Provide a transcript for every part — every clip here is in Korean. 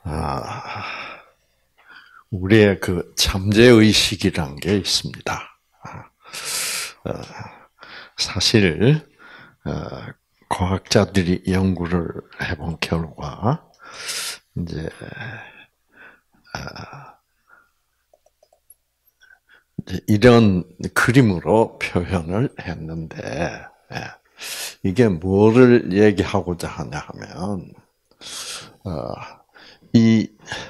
아, 우리의 그 잠재의식이란 게 있습니다. 어, 사실, 어, 과학자들이 연구를 해본 결과, 이제, 이런 그림으로 표현을 했는데, 예, 이게 뭐를 얘기하고자 하냐 하면, 어, 이,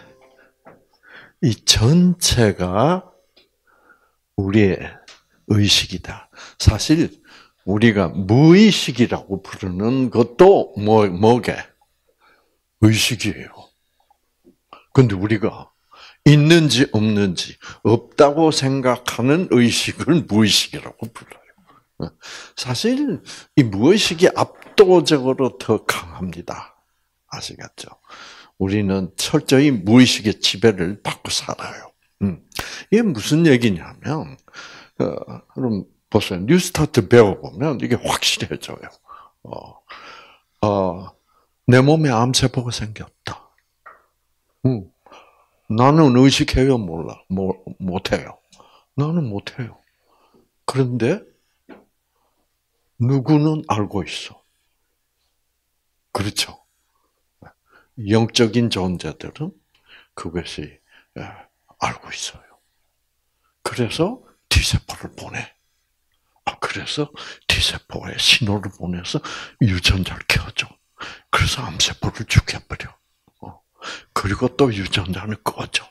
이 전체가 우리의 의식이다. 사실 우리가 무의식이라고 부르는 것도 뭐게? 의식이에요. 근데 우리가 있는지 없는지 없다고 생각하는 의식을 무의식이라고 불러요. 사실 이 무의식이 압도적으로 더 강합니다. 아시겠죠? 우리는 철저히 무의식의 지배를 받고 살아요. 이게 무슨 얘기냐면, 그럼 보세요. 뉴스타트 배워보면 이게 확실해져요. 내 몸에 암세포가 생겼다. 나는 의식해요, 몰라? 못해요. 나는 못해요. 그런데 누구는 알고 있어. 그렇죠? 영적인 존재들은 그것이 알고 있어요. 그래서 T세포를 보내. 그래서 T세포에 신호를 보내서 유전자를 켜줘. 그래서 암세포를 죽여버려. 그리고 또 유전자를 꺼줘.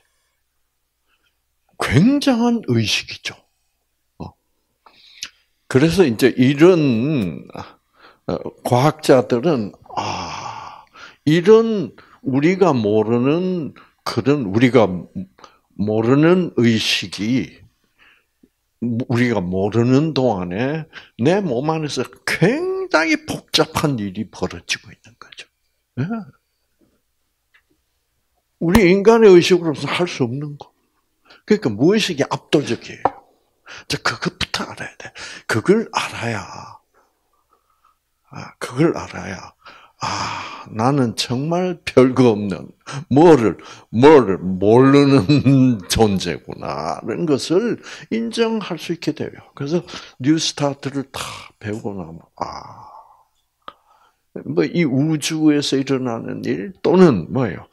굉장한 의식이죠. 그래서 이제 이런 과학자들은 이런 우리가 모르는 의식이 우리가 모르는 동안에 내 몸 안에서 굉장히 복잡한 일이 벌어지고 있는 거죠. 네. 우리 인간의 의식으로서 할 수 없는 거. 그러니까 무의식이 압도적이에요. 그것부터 알아야 돼. 그걸 알아야, 나는 정말 별거 없는, 뭐를 모르는 존재구나. 라는 것을 인정할 수 있게 돼요. 그래서 뉴스타트를 다 배우고 나면, 이 우주에서 일어나는 일, 또는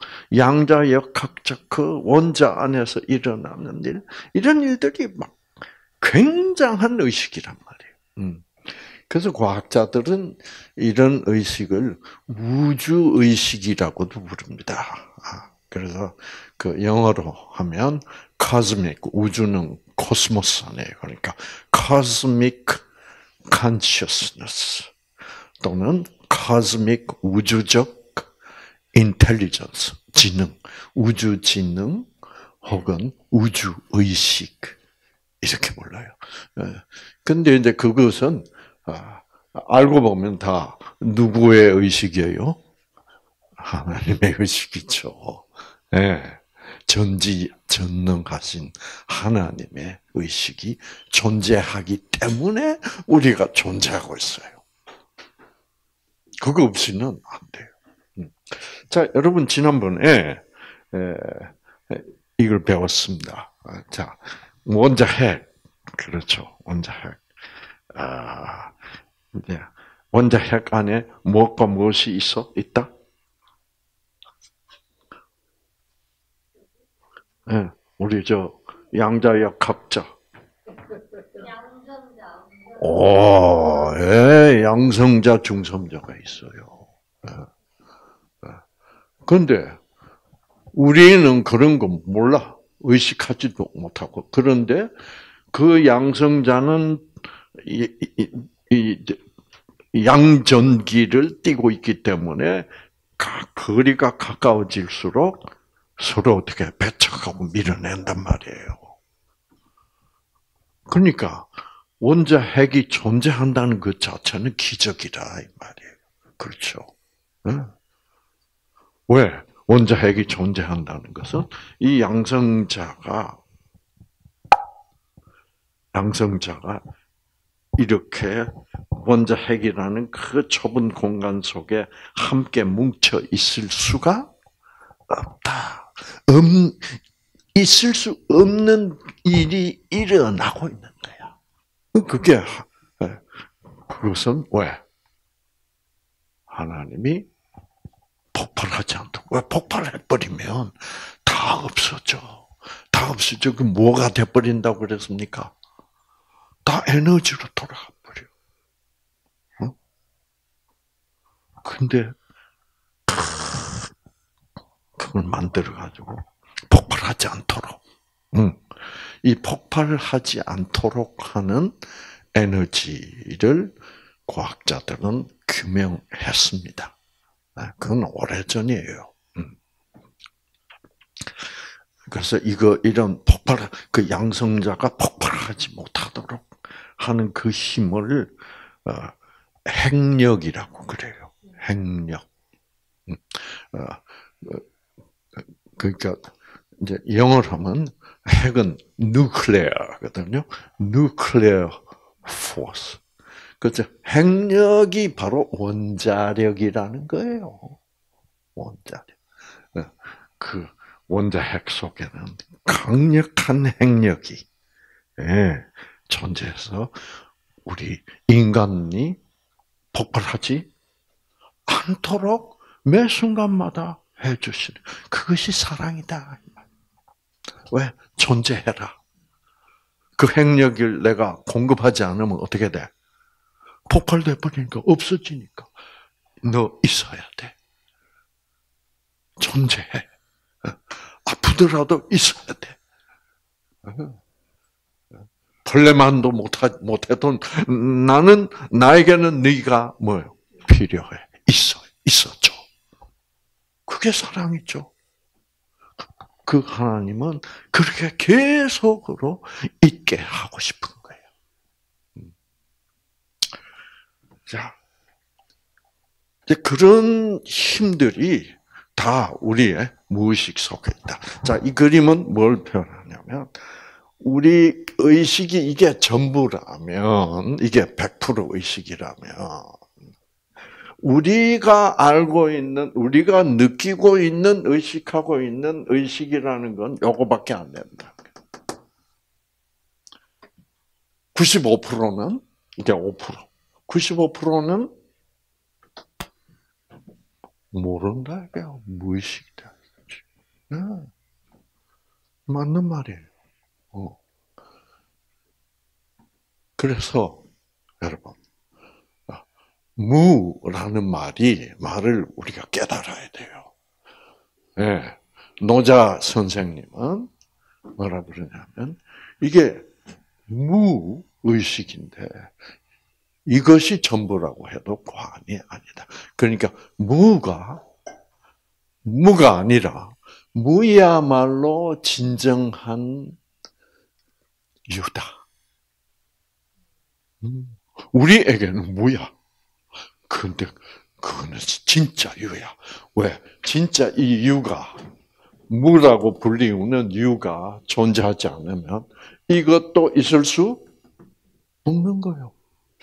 양자역학적 그 원자 안에서 일어나는 일, 이런 일들이 막 굉장한 의식이란 말이에요. 그래서 과학자들은 이런 의식을 우주의식이라고도 부릅니다. 그래서 그 영어로 하면 cosmic, 우주는 코스모스 안에 그러니까 cosmic consciousness 또는 cosmic 우주적 intelligence, 지능, 우주 지능 혹은 우주 의식 이렇게 불러요. 근데 이제 그것은 알고 보면 다 누구의 의식이에요? 하나님의 의식이죠. 네. 전지전능하신 하나님의 의식이 존재하기 때문에 우리가 존재하고 있어요. 그거 없이는 안 돼요. 자, 여러분 지난번에 이걸 배웠습니다. 자, 원자핵, 그렇죠? 원자핵. 이제 원자핵 안에 무엇과 무엇이 있다? 네, 우리 양자역학자. 양성자, 중성자가 있어요. 그런데 우리는 그런 거 몰라. 의식하지도 못하고. 그런데 그 양성자는 양전기를 띠고 있기 때문에 거리가 가까워질수록 서로 어떻게 배척하고 밀어낸단 말이에요. 그러니까 원자핵이 존재한다는 것 자체는 기적이다 이 말이에요. 그렇죠? 응? 왜? 원자핵이 존재한다는 것은 이 양성자가 이렇게 원자핵이라는 그 좁은 공간 속에 함께 뭉쳐 있을 수가 없다. 있을 수 없는 일이 일어나고 있는 거야. 그게 그것은 왜? 하나님이 폭발하지 않도록. 왜 폭발해버리면 다 없어져. 다 없어져. 그 뭐가 돼버린다고 그랬습니까? 다 에너지로 돌아가 버려. 어? 근데 그걸 만들어가지고 폭발하지 않도록. 이 폭발하지 않도록 하는 에너지를 과학자들은 규명했습니다. 그건 오래전이에요. 그래서 이런 그 양성자가 폭발하지 못하도록 하는 그 힘을 핵력이라고 그래요. 핵력. 그러니까 이제 영어로 하면 핵은 nuclear거든요. nuclear force. 그렇죠. 핵력이 바로 원자력이라는 거예요. 원자력. 그 원자핵 속에는 강력한 핵력이 존재해서 우리 인간이 폭발하지 않도록 매 순간마다 해주시는 그것이 사랑이다. 왜? 존재해라. 그 핵력을 내가 공급하지 않으면 어떻게 돼? 폭발돼 버리니까 없어지니까 너 있어야 돼. 존재해. 아프더라도 있어야 돼. 벌레만도 못해도 나에게는 네가 뭐예요? 필요해. 있어줘. 그게 사랑이죠. 그 하나님은 그렇게 계속으로 있게 하고 싶은 거예요. 자, 이제 그런 힘들이 다 우리의 무의식 속에 있다. 자, 이 그림은 뭘 표현하냐면, 우리 의식이 이게 전부라면, 이게 100% 의식이라면, 우리가 알고 있는, 우리가 느끼고 있는, 의식하고 있는 의식이라는 건 요거밖에 안 된다. 95%는, 이게 5%. 95%는 모른다, 이게요. 무의식이다. 네. 맞는 말이에요. 그래서, 여러분, 무라는 말을 우리가 깨달아야 돼요. 네. 노자 선생님은 뭐라 그러냐면, 이게 무의식인데, 이것이 전부라고 해도 과언이 아니다. 그러니까 무가 아니라 무야말로 진정한 유다. 우리에게는 무야. 그런데 그거는 진짜 유야. 왜? 진짜 이 유가 무라고 불리우는 유가 존재하지 않으면 이것도 있을 수 없는 거예요.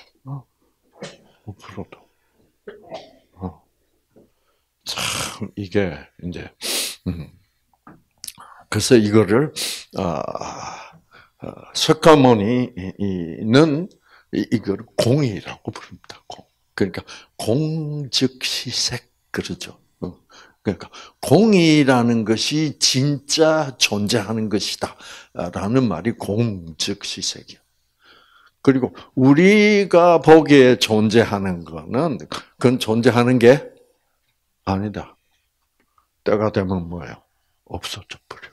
5%도. 참, 이게, 이제, 그래서 이거를, 석가모니는 이걸 공이라고 부릅니다. 공. 그러니까, 공즉시색, 그러죠. 그러니까, 공이라는 것이 진짜 존재하는 것이다. 라는 말이 공즉시색이야. 그리고 우리가 보기에 존재하는 거는 그건 존재하는 게 아니다. 때가 되면 뭐예요? 없어져 버려.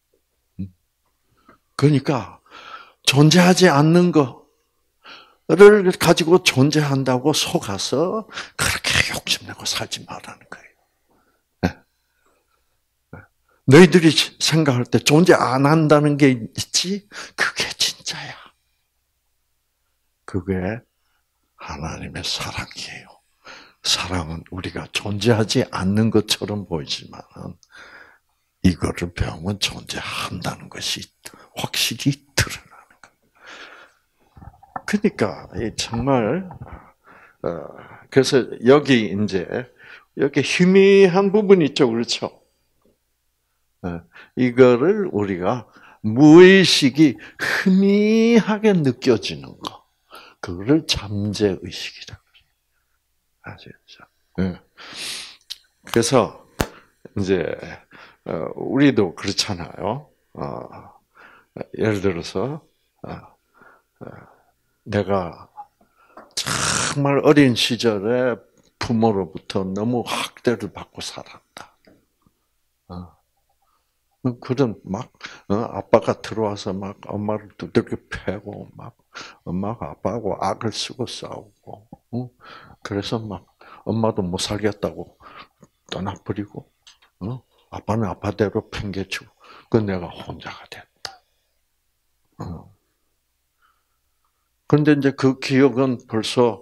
그러니까 존재하지 않는 거를 가지고 존재한다고 속아서 그렇게 욕심내고 살지 말라는 거예요. 너희들이 생각할 때 존재 안 한다는 게 있지? 그게 진짜야. 그게 하나님의 사랑이에요. 사랑은 우리가 존재하지 않는 것처럼 보이지만 이거를 배우면 존재한다는 것이 확실히 드러나는 거예요. 그러니까 정말 그래서 여기 희미한 부분이 있죠, 그렇죠? 이거를 우리가 무의식이 희미하게 느껴지는 거, 그거를 잠재의식이라고 아시겠죠? 예. 그래서 이제 우리도 그렇잖아요. 예를 들어서 내가 정말 어린 시절에 부모로부터 너무 학대를 받고 살았다. 그런 막 아빠가 들어와서 막 엄마를 두들겨 패고 막 엄마가 아빠하고 악을 쓰고 싸우고, 그래서 막 엄마도 못 살겠다고 떠나버리고, 아빠는 아빠대로 팽개치고, 그 내가 혼자가 됐다. 그런데 이제 그 기억은 벌써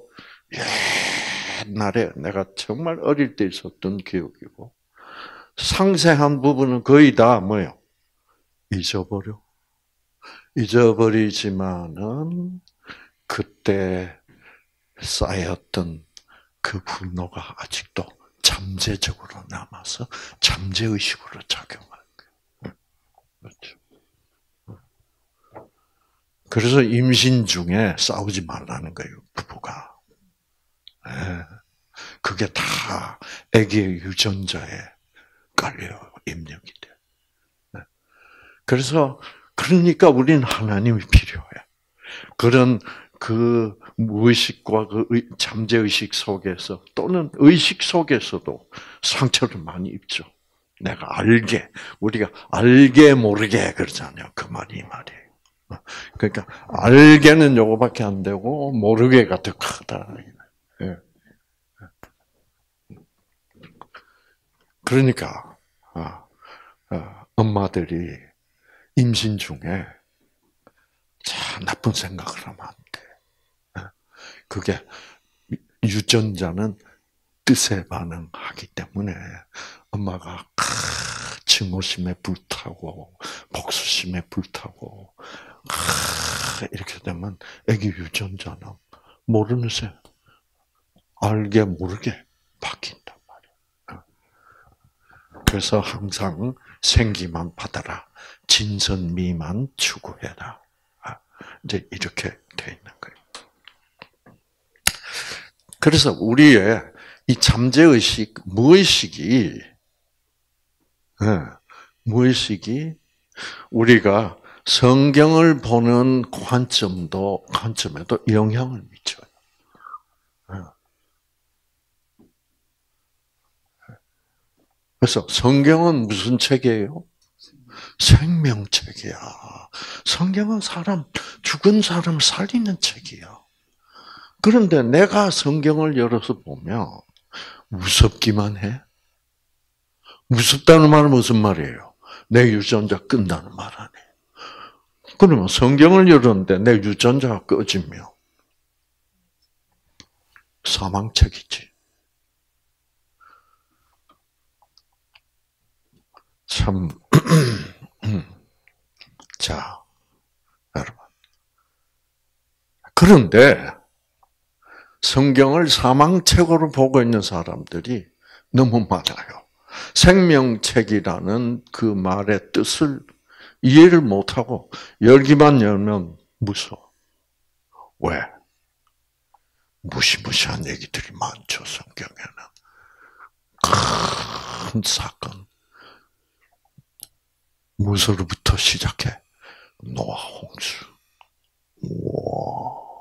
옛날에 내가 정말 어릴 때 있었던 기억이고, 상세한 부분은 거의 다 뭐요? 잊어버려. 잊어버리지만은 그때 쌓였던 그 분노가 아직도 잠재적으로 남아서 잠재의식으로 작용하는 거예요. 그렇죠. 그래서 임신 중에 싸우지 말라는 거예요, 부부가. 그게 다 아기의 유전자에 깔려 입력이 돼. 그래서 그러니까 우리는 하나님이 필요해. 그런 그 무의식과 그 잠재의식 속에서 또는 의식 속에서도 상처를 많이 입죠. 내가 알게, 우리가 알게 모르게 그러잖아요. 그 말이 이 말이에요. 그러니까 알게는 요거밖에 안 되고 모르게가 더 크다. 예. 그러니까 엄마들이 임신 중에 참 나쁜 생각을 하면 안 돼. 그게 유전자는 뜻에 반응하기 때문에 엄마가 증오심에 불타고 복수심에 불타고 이렇게 되면 아기 유전자는 모르는 새 알게 모르게 바뀐단 말이야. 그래서 항상 생기만 받아라, 진선미만 추구해라. 이제 이렇게 돼 있는 거예요. 그래서 우리의 이 잠재의식, 무의식이 우리가 성경을 보는 관점에도 영향을 미쳐요. 그래서 성경은 무슨 책이에요? 생명책이야. 성경은 죽은 사람 살리는 책이야. 그런데 내가 성경을 열어서 보면 무섭기만 해. 무섭다는 말은 무슨 말이에요? 내 유전자 끈다는 말 아니에요. 그러면 성경을 열었는데 내 유전자가 꺼지면 사망책이지. 참, 자, 여러분. 그런데 성경을 사망책으로 보고 있는 사람들이 너무 많아요. 생명책이라는 그 말의 뜻을 이해를 못하고 열기만 열면 무서워. 왜? 무시무시한 얘기들이 많죠, 성경에는. 큰 사건. 무서로부터 시작해 노아 홍수. 우와.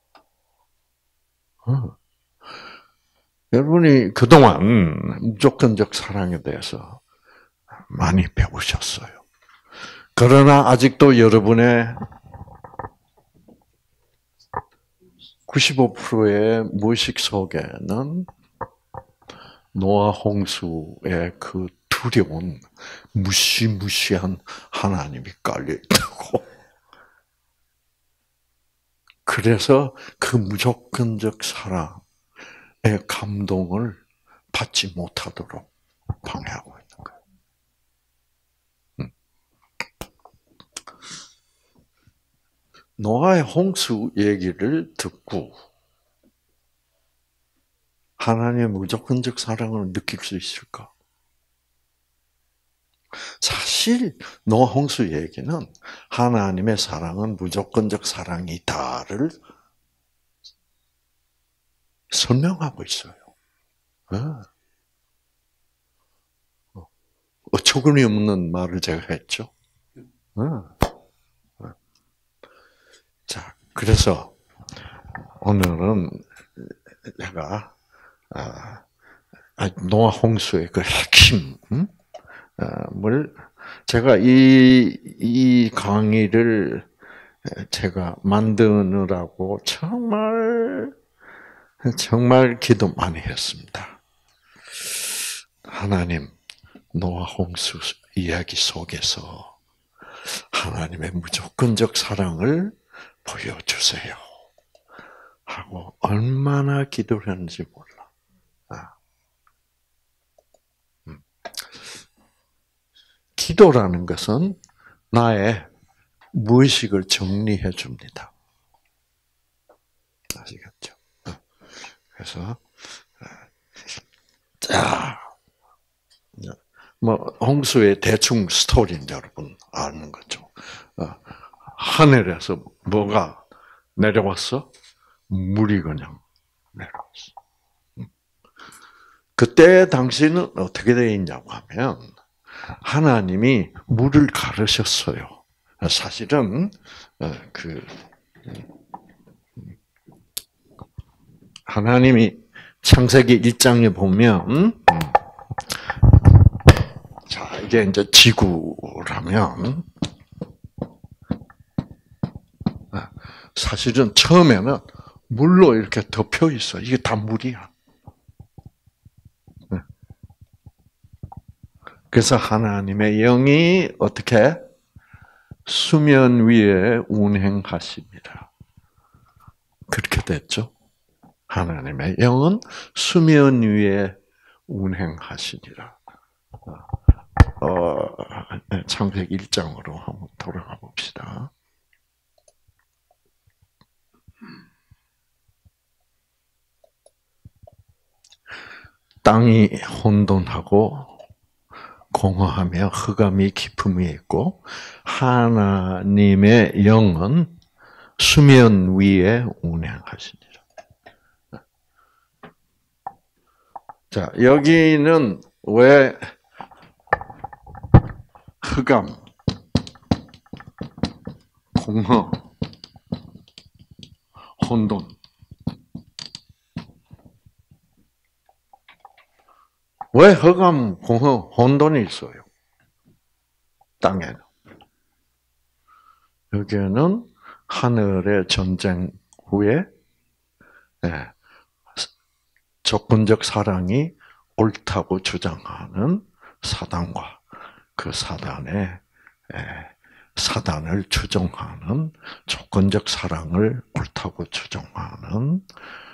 여러분이 그동안 무조건적 사랑에 대해서 많이 배우셨어요. 그러나 아직도 여러분의 95%의 무의식 속에는 노아 홍수의 그 두려운 무시무시한 하나님이 깔려 있다고. 그래서 그 무조건적 사랑의 감동을 받지 못하도록 방해하고 있는 거예요. 노아의 홍수 얘기를 듣고 하나님의 무조건적 사랑을 느낄 수 있을까? 사실 노아 홍수 얘기는 하나님의 사랑은 무조건적 사랑이다를 설명하고 있어요. 어처구니없는 말을 제가 했죠. 자, 그래서 오늘은 제가 노아 홍수의 그 핵심을 제가 이 강의를 제가 만드느라고 정말 기도 많이 했습니다. 하나님, 노아 홍수 이야기 속에서 하나님의 무조건적 사랑을 보여주세요. 하고 얼마나 기도를 했는지 몰라. 기도라는 것은 나의 무의식을 정리해 줍니다. 아시겠죠? 그래서 자, 뭐 홍수의 대충 스토리는 여러분 아는 거죠. 하늘에서 뭐가 내려왔어? 물이 그냥 내려왔어. 그때 당시는 어떻게 되어 있냐고 하면 하나님이 물을 가르셨어요. 사실은 하나님이 창세기 1장에 보면 자, 이게 이제 지구라면 사실은 처음에는 물로 이렇게 덮여 있어. 이게 다 물이야. 그래서 하나님의 영이 어떻게 수면 위에 운행하십니다. 그렇게 됐죠. 하나님의 영은 수면 위에 운행하시니라. 창세기 1장으로 한번 돌아가 봅시다. 땅이 혼돈하고 공허하며 흑암이 깊음이 있고 하나님의 영은 수면 위에 운행하시니라. 자, 여기는 왜 흑암, 공허, 혼돈. 왜 흑암, 공허, 혼돈이 있어요? 땅에는. 여기에는 하늘의 전쟁 후에 조건적 사랑이 옳다고 주장하는 사단과 그 사단을 추종하는 조건적 사랑을 옳다고 추종하는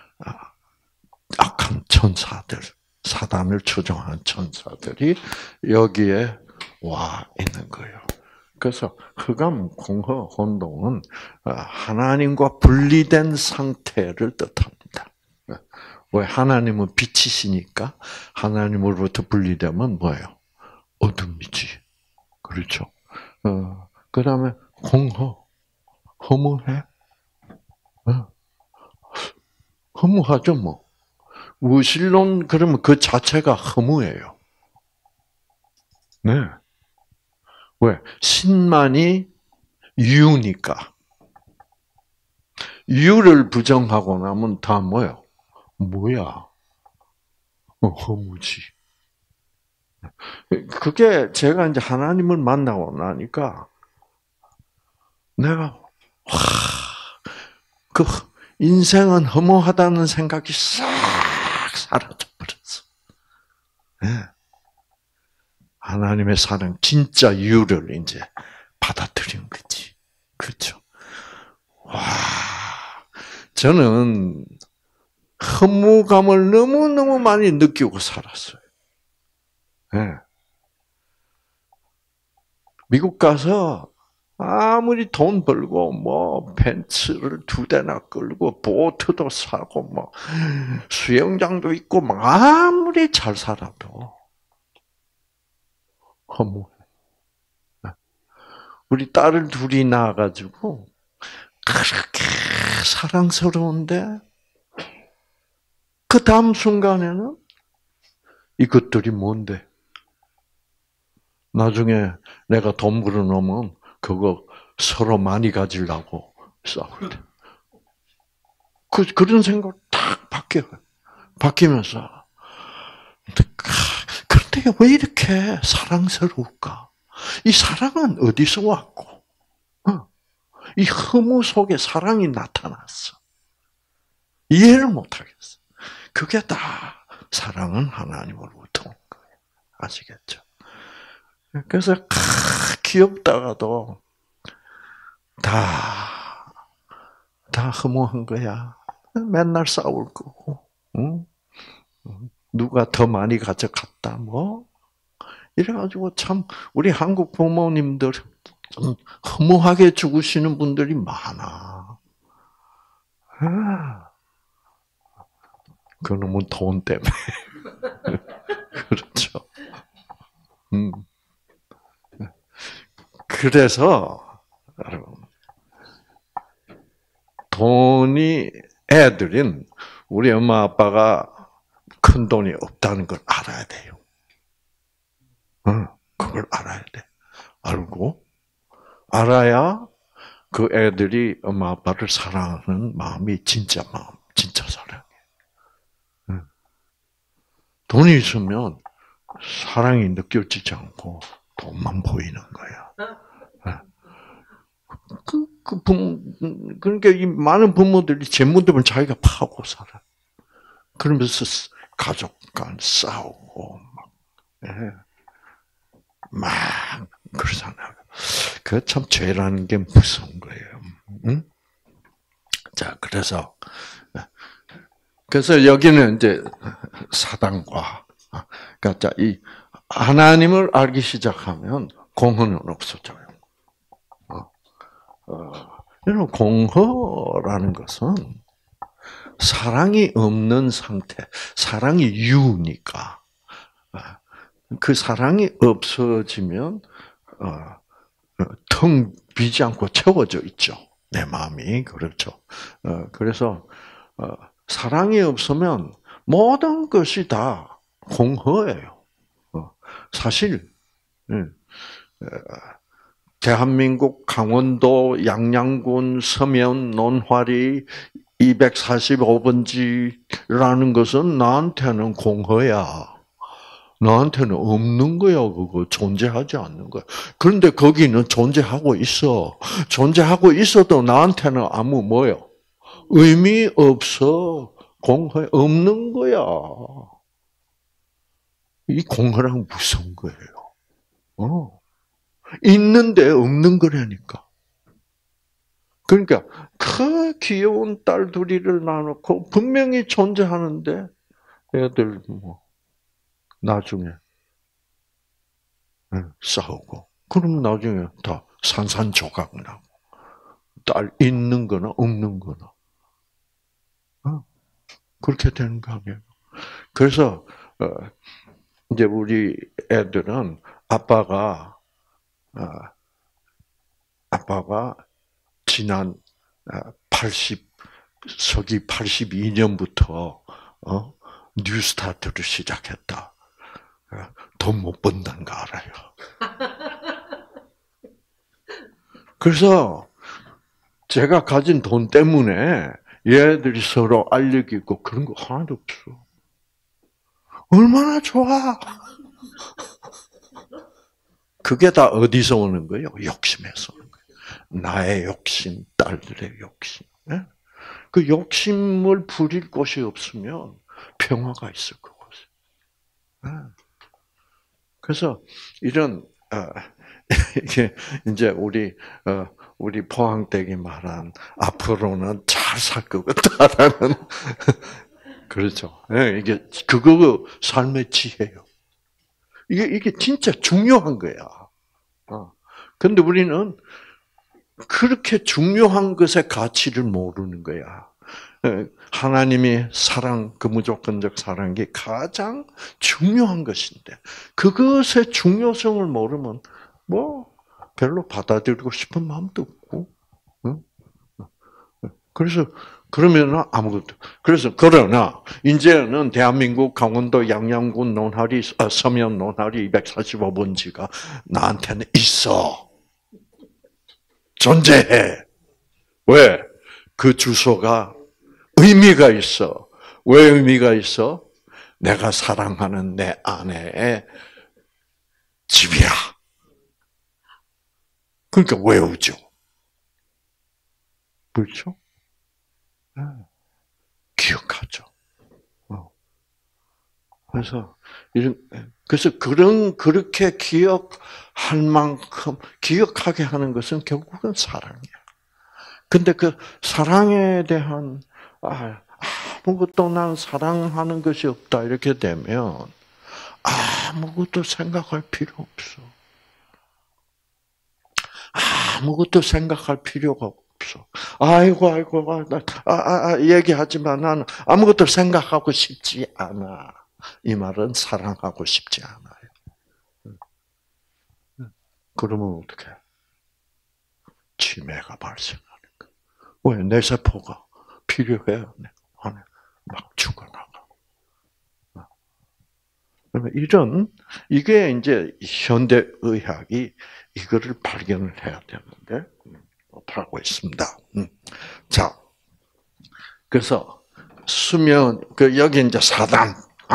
악한 천사들, 사단을 추종하는 천사들이 여기에 와 있는 거예요. 그래서 흑암, 공허, 혼돈은 하나님과 분리된 상태를 뜻합니다. 왜? 하나님은 빛이시니까 하나님으로부터 분리되면 뭐예요? 어둠이지. 그렇죠. 그 다음에 공허, 허무해. 허무하죠, 뭐. 무신론, 그러면 그 자체가 허무해요. 네. 왜? 신만이 유니까. 유를 부정하고 나면 다 뭐예요? 뭐야? 허무지. 그게 제가 이제 하나님을 만나고 나니까 내가 그 인생은 허무하다는 생각이 싹 사라져 버렸어. 네. 하나님의 사랑, 진짜 유를 이제 받아들인 거지. 그렇죠? 와, 저는 허무감을 너무너무 많이 느끼고 살았어요. 네. 미국 가서 아무리 돈 벌고 뭐 벤츠를 2대나 끌고 보트도 사고 뭐 수영장도 있고 막 아무리 잘 살아도 허무해. 우리 딸을 둘이 낳아가지고 그렇게 사랑스러운데 그 다음 순간에는 이것들이 뭔데? 나중에 내가 돈 벌어놓으면 그거 서로 많이 가지려고 싸울 때. 그런 생각 딱 바뀌어요. 바뀌면서. 그런데 왜 이렇게 사랑스러울까? 이 사랑은 어디서 왔고? 이 허무 속에 사랑이 나타났어. 이해를 못하겠어. 그게 다 사랑은 하나님으로부터 온 거예요. 아시겠죠? 그래서 귀엽다가도 다 허무한 거야. 맨날 싸울 거고, 응? 누가 더 많이 가져갔다, 뭐. 이래가지고 참, 우리 한국 부모님들 좀 허무하게 죽으시는 분들이 많아. 그놈은 돈 때문에. 그렇죠. 그래서, 여러분, 애들은 우리 엄마 아빠가 큰 돈이 없다는 걸 알아야 돼요. 그걸 알아야 돼. 알고, 알아야 그 애들이 엄마 아빠를 사랑하는 마음이 진짜 마음, 진짜 사랑이에요. 돈이 있으면 사랑이 느껴지지 않고 돈만 보이는 거야. 그러니까 이 많은 부모들이 재물들은 자기가 파고 살아. 그러면서 가족 간 싸우고 막 그러잖아요. 그 참 죄라는 게 무서운 거예요. 응? 자, 그래서 여기는 이제 사단과 그러니까 이 하나님을 알기 시작하면 공허는 없어져요. 이런 공허라는 것은 사랑이 없는 상태, 사랑이 유니까 그 사랑이 없어지면 텅 비지 않고 채워져 있죠. 내 마음이 그렇죠. 그래서 사랑이 없으면 모든 것이 다 공허해요. 사실 대한민국 강원도 양양군 서면 논화리 245번지라는 것은 나한테는 공허야. 나한테는 없는 거야, 그거. 존재하지 않는 거야. 그런데 거기는 존재하고 있어. 존재하고 있어도 나한테는 아무 뭐요? 의미 없어. 공허, 없는 거야. 이 공허랑 무슨 거예요? 있는데 없는 거라니까. 그러니까 그 귀여운 딸 둘이를 낳아놓고 분명히 존재하는데 애들 뭐 나중에 싸우고 그럼 나중에 다 산산조각 나고 딸 있는 거나 없는 거나 그렇게 되는 거 아니에요. 그래서 이제 우리 애들은 아빠가 지난 서기 82년부터 뉴스타트를 시작했다. 돈 못 번다는 거 알아요. 그래서 제가 가진 돈 때문에 얘들이 서로 알려기고 그런 거 하나도 없어. 얼마나 좋아. 그게 다 어디서 오는 거예요? 욕심에서 오는 거예요. 나의 욕심, 딸들의 욕심. 그 욕심을 부릴 곳이 없으면 평화가 있을 거고. 그래서 이런 이게 이제 우리 포항댁이 말한 앞으로는 잘 살 것 같다라는 그렇죠. 이게 그거 삶의 지혜예요. 이게 진짜 중요한 거야. 근데 우리는 그렇게 중요한 것의 가치를 모르는 거야. 하나님의 사랑, 그 무조건적 사랑이 가장 중요한 것인데, 그것의 중요성을 모르면, 별로 받아들이고 싶은 마음도 없고. 그래서 그러면 아무것도. 그래서 그러나 이제는 대한민국 강원도 양양군 논하리 서면 논하리 245번지가 나한테는 있어. 존재해. 왜? 그 주소가 의미가 있어. 왜 의미가 있어? 내가 사랑하는 내 아내의 집이야. 그러니까 외우죠. 그렇죠? 기억하죠. 그래서 그렇게 기억할 만큼 기억하게 하는 것은 결국은 사랑이야. 근데 그 사랑에 대한 아무것도 난 사랑하는 것이 없다 이렇게 되면 아무것도 생각할 필요 없어. 아무것도 생각할 필요가 없어. 아이고, 얘기하지만 나는 아무것도 생각하고 싶지 않아. 이 말은 사랑하고 싶지 않아요. 그러면 어떡해? 치매가 발생하는 거야. 왜? 내 세포가 필요해. 안에 막 죽어나가고. 그러면 이게 이제 현대의학이 이거를 발견을 해야 되는데, 못하고 있습니다. 자, 그래서 여기 이제 사단,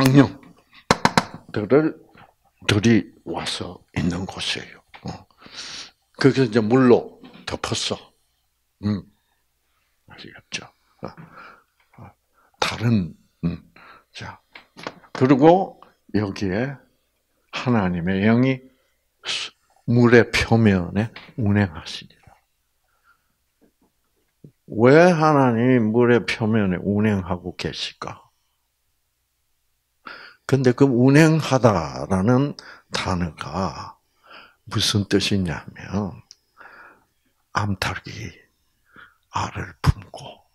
악령들이 와서 있는 곳이에요. 그래서 이제 물로 덮었어. 아시겠죠? 자, 그리고 여기에 하나님의 영이 물의 표면에 운행하시니라. 왜 하나님이 물의 표면에 운행하고 계실까? 근데 그 운행하다라는 단어가 무슨 뜻이냐면 암탉이 알을 품고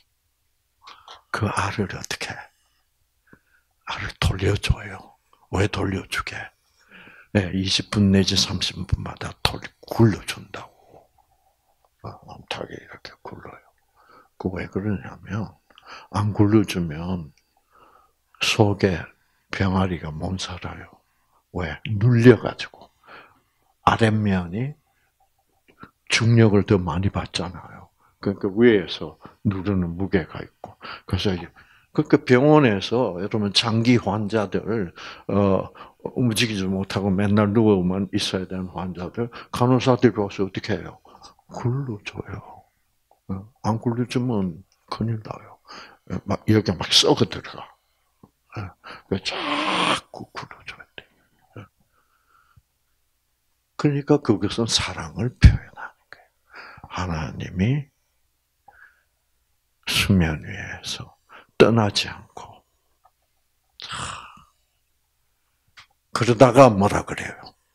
그 알을 어떻게 알을 돌려줘요. 왜 돌려주게? 20분 내지 30분마다 굴려준다고. 암탉이 이렇게 굴러요. 그 왜 그러냐면 안 굴려주면 속에 병아리가 못 살아요. 왜? 눌려가지고 아랫면이 중력을 더 많이 받잖아요. 그러니까 위에서 누르는 무게가 있고. 그래서 그러니까 병원에서 여러분 장기 환자들 움직이지 못하고 맨날 누워만 있어야 되는 환자들 간호사들이 와서 어떻게 해요? 굴러줘요. 안 굴려주면 큰일 나요. 여기 막 썩어 들어가. 자꾸 굴러줘야 돼. 그러니까 그것은 사랑을 표현하는 거예요. 하나님이 수면 위에서 떠나지 않고 그러다가 뭐라 그래요?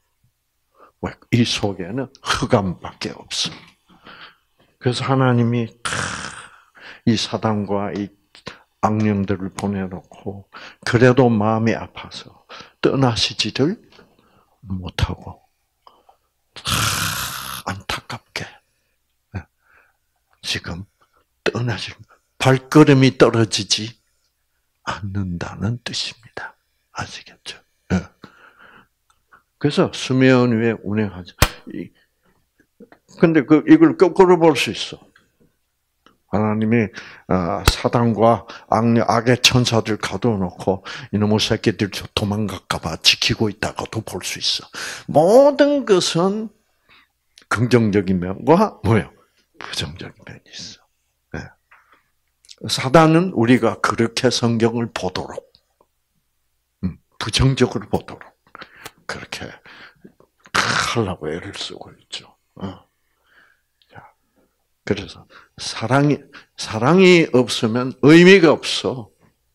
이 속에는 흑암밖에 없어. 그래서 하나님이 이 사단과 이 악령들을 보내놓고 그래도 마음이 아파서 떠나시지를 못하고 안타깝게 지금 발걸음이 떨어지지 않는다는 뜻입니다. 아시겠죠? 그래서 수면 위에 운행하죠. 근데 이걸 거꾸로 볼 수 있어. 하나님이 사단과 악의 천사들 가둬놓고 이놈의 새끼들 도망갈까봐 지키고 있다고도 볼 수 있어. 모든 것은 긍정적인 면과 부정적인 면이 있어. 사단은 우리가 그렇게 성경을 보도록 부정적으로 보도록 그렇게 하려고 애를 쓰고 있죠. 그래서 사랑이 없으면 의미가 없어.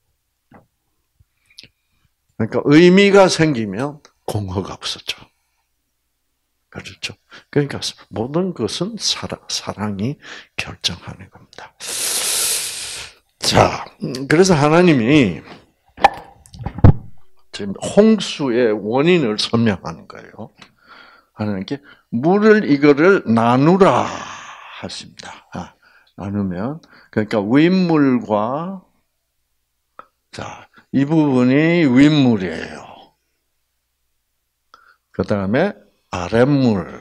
그러니까 의미가 생기면 공허가 없었죠. 그렇죠. 그러니까 모든 것은 사랑이 결정하는 겁니다. 자, 그래서 하나님이 지금 홍수의 원인을 설명하는 거예요. 하나님께 물을 이거를 나누라 하십니다. 나누면 그러니까 윗물과 자, 이 부분이 윗물이에요. 그 다음에 아랫물.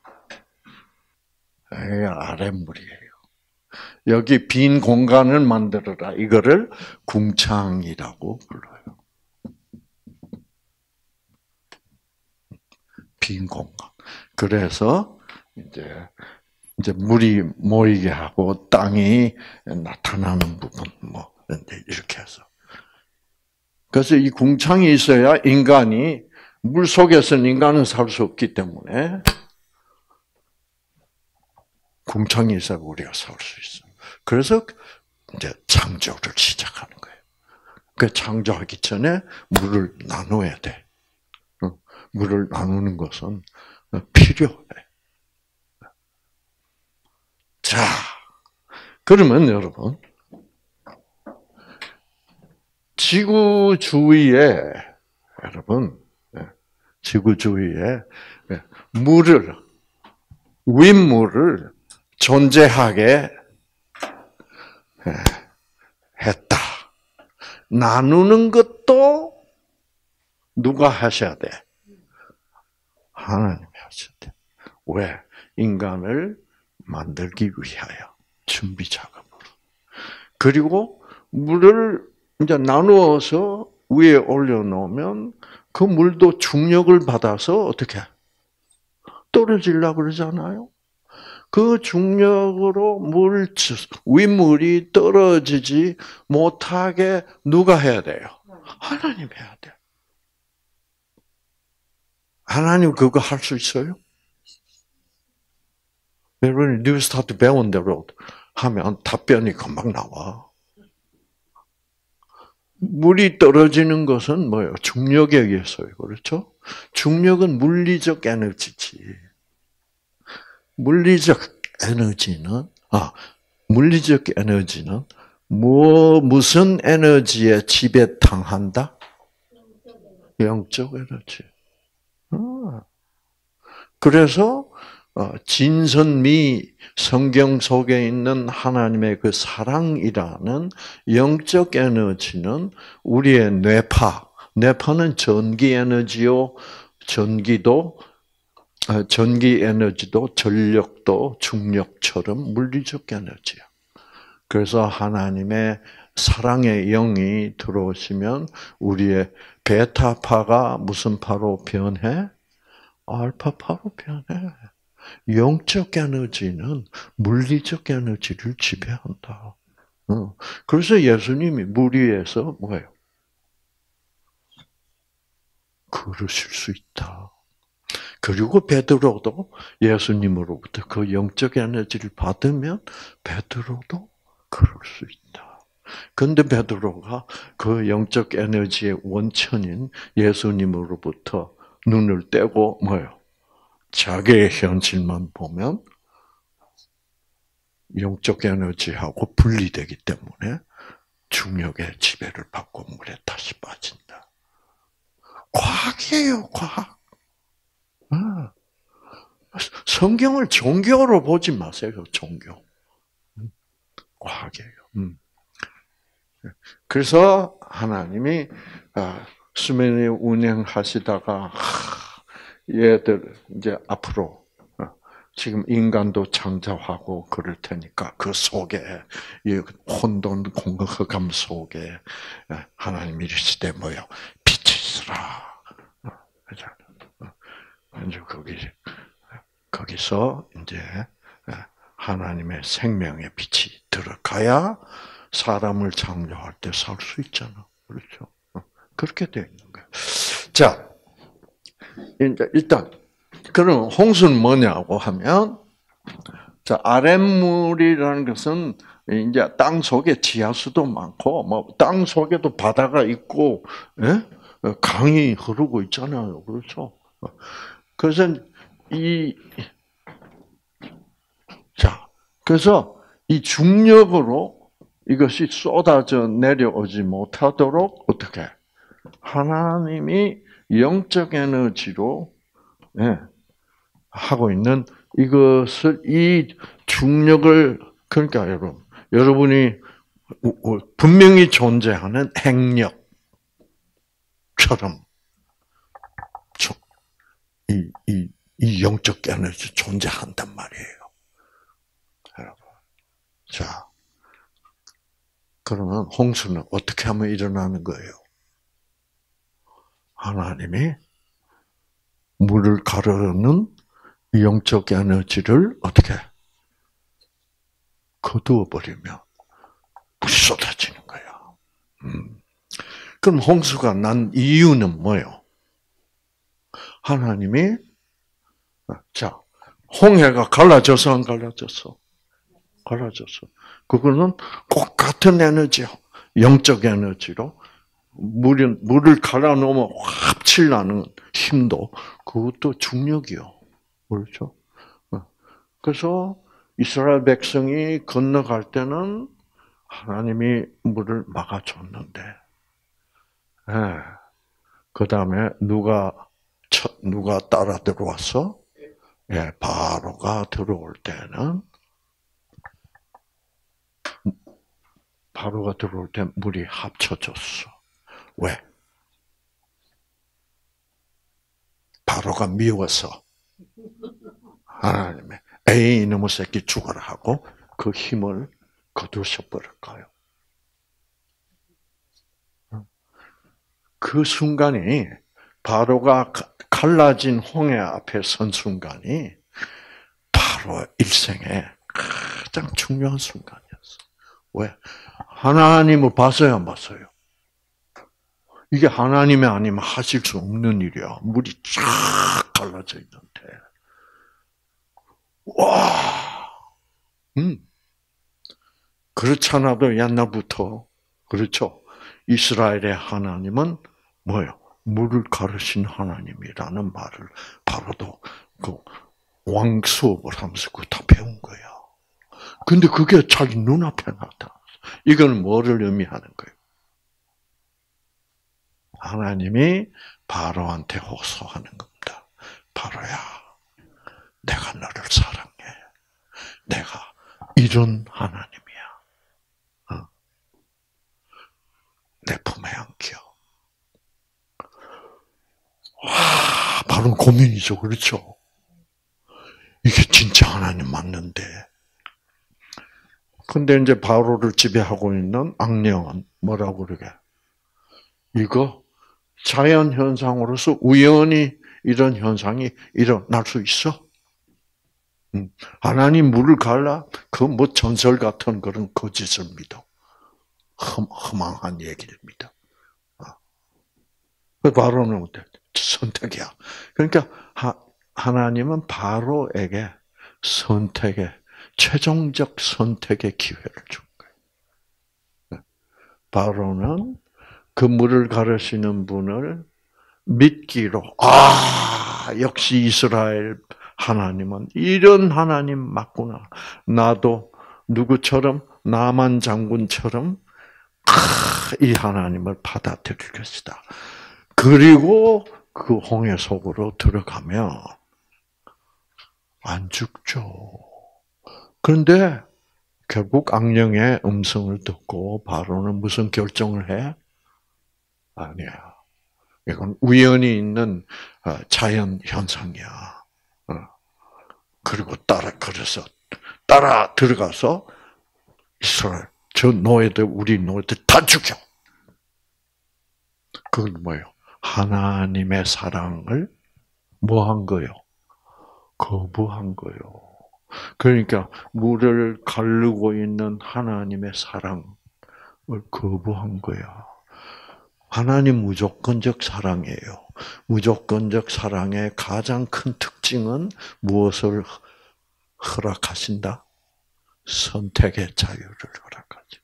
아랫물이에요. 여기 빈 공간을 만들어라. 이거를 궁창이라고 불러요. 빈 공간. 그래서 이제 물이 모이게 하고 땅이 나타나는 부분, 이렇게 해서. 그래서 이 궁창이 있어야 인간이 물 속에서는 인간은 살 수 없기 때문에 궁창이 있어야 우리가 살 수 있어. 그래서 이제 창조를 시작하는 거예요. 그 창조하기 전에 물을 나눠야 돼. 물을 나누는 것은 필요해. 자, 그러면 여러분, 지구 주위에 여러분, 지구 주위에 윗물을 존재하게 했다. 나누는 것도 누가 하셔야 돼? 하나님이 하셔야 돼. 왜? 인간을 만들기 위하여 준비 작업으로. 그리고 물을 이제 나누어서 위에 올려놓으면 그 물도 중력을 받아서 어떻게 떨어지려고 그러잖아요. 그 중력으로 윗물이 떨어지지 못하게 누가 해야 돼요? 하나님 해야 돼요. 하나님 그거 할 수 있어요? 여러분, 뉴스타트 배운 대로 하면 답변이 금방 나와. 물이 떨어지는 것은 뭐예요? 중력에 의해서요. 그렇죠? 중력은 물리적 에너지지. 물리적 에너지는 무슨 에너지에 지배당한다? 영적 에너지. 그래서 진선미 성경 속에 있는 하나님의 그 사랑이라는 영적 에너지는 우리의 뇌파는 전기 에너지요, 전기 에너지도 전력도 중력처럼 물리적 에너지야. 그래서 하나님의 사랑의 영이 들어오시면 우리의 베타파가 무슨 파로 변해? 알파파로 변해. 영적 에너지는 물리적 에너지를 지배한다. 그래서 예수님이 물 위에서 뭐예요? 걸으실 수 있다. 그리고 베드로도 예수님으로부터 그 영적 에너지를 받으면 베드로도 걸을 수 있다. 그런데 베드로가 그 영적 에너지의 원천인 예수님으로부터 눈을 떼고 뭐예요? 자기의 현실만 보면 영적 에너지하고 분리되기 때문에 중력의 지배를 받고 물에 다시 빠진다. 과학이에요, 과학. 성경을 종교로 보지 마세요, 종교. 과학이에요. 그래서 하나님이 수면에 운행하시다가 얘들 이제 앞으로 지금 인간도 창조하고 그럴 테니까 그 속에 이 혼돈 공허감 속에 하나님이 이르시되 뭐요? 빛이 있으라. 이제 거기서 이제 하나님의 생명의 빛이 들어가야 사람을 창조할 때 살 수 있잖아. 그렇죠? 그렇게 되어 있는 거예요. 자, 이제 일단 그럼 홍수는 뭐냐고 하면, 자, 아랫물이라는 것은 이제 땅 속에 지하수도 많고, 뭐 땅 속에도 바다가 있고, 예? 강이 흐르고 있잖아요. 그렇죠? 그래서 그래서 이 중력으로 이것이 쏟아져 내려오지 못하도록 어떻게? 하나님이 영적 에너지로 하고 있는 이것을 이 중력을 그러니까 여러분이 분명히 존재하는 핵력처럼 이 영적 에너지 존재한단 말이에요. 여러분. 자, 그러면 홍수는 어떻게 하면 일어나는 거예요? 하나님이 물을 가르는 영적 에너지를 어떻게 거두어 버리면 물이 쏟아지는 거야. 그럼 홍수가 난 이유는 뭐예요? 하나님이 자 홍해가 갈라져서 안 갈라졌어? 갈라졌어. 그거는 꼭 같은 에너지요. 영적 에너지로 물을 갈아 놓으면 합칠나는 힘도 그것도 중력이요. 그렇죠? 그래서 이스라엘 백성이 건너갈 때는 하나님이 물을 막아줬는데, 예. 그 다음에 누가 따라 들어왔어? 예, 바로가 들어올 때는 바로가 들어올 때 물이 합쳐졌어. 왜? 바로가 미워서 하나님의 에이 이놈의 새끼 죽어라 하고 그 힘을 거두셔버릴까요? 그 순간이 바로가 갈라진 홍해 앞에 선 순간이 바로 일생의 가장 중요한 순간이었어. 왜? 하나님을 봤어요, 안 봤어요? 이게 하나님이 아니면 하실 수 없는 일이야. 물이 쫙 갈라져 있는데. 와! 그렇잖아도 옛날부터, 그렇죠? 이스라엘의 하나님은 뭐예요? 물을 가르신 하나님이라는 말을 바로도 그 왕 수업을 하면서 그거 다 배운 거야. 근데 그게 자기 눈앞에 나타났어. 이건 뭐를 의미하는 거예요? 하나님이 바로한테 호소하는 겁니다. 바로야, 내가 너를 사랑해. 내가 이런 하나님이야. 내 품에 안겨. 와, 바로 고민이죠. 그렇죠? 이게 진짜 하나님 맞는데. 근데 이제 바로를 지배하고 있는 악령은 뭐라고 그러게? 이거 자연 현상으로서 우연히 이런 현상이 일어날 수 있어? 하나님 물을 갈라? 그 뭐 전설 같은 그런 거짓을 믿어. 허망한 얘기입니다. 바로는 어때? 선택이야. 그러니까 하나님은 바로에게 최종적 선택의 기회를 준 거예요. 바로는 그 물을 가르시는 분을 믿기로, 역시 이스라엘 하나님은 이런 하나님 맞구나. 나도 누구처럼, 나만 장군처럼, 이 하나님을 받아들일 것이다. 그리고 그 홍해 속으로 들어가면 안 죽죠. 그런데 결국 악령의 음성을 듣고 바로는 무슨 결정을 해? 아니야. 이건 우연히 있는 자연 현상이야. 그리고 그래서 따라 들어가서 이스라엘, 우리 노예들 다 죽여. 그건 뭐예요? 하나님의 사랑을 뭐 한 거요? 거부한 거요. 그러니까 물을 가르고 있는 하나님의 사랑을 거부한 거야. 하나님 무조건적 사랑이에요. 무조건적 사랑의 가장 큰 특징은 무엇을 허락하신다? 선택의 자유를 허락하죠.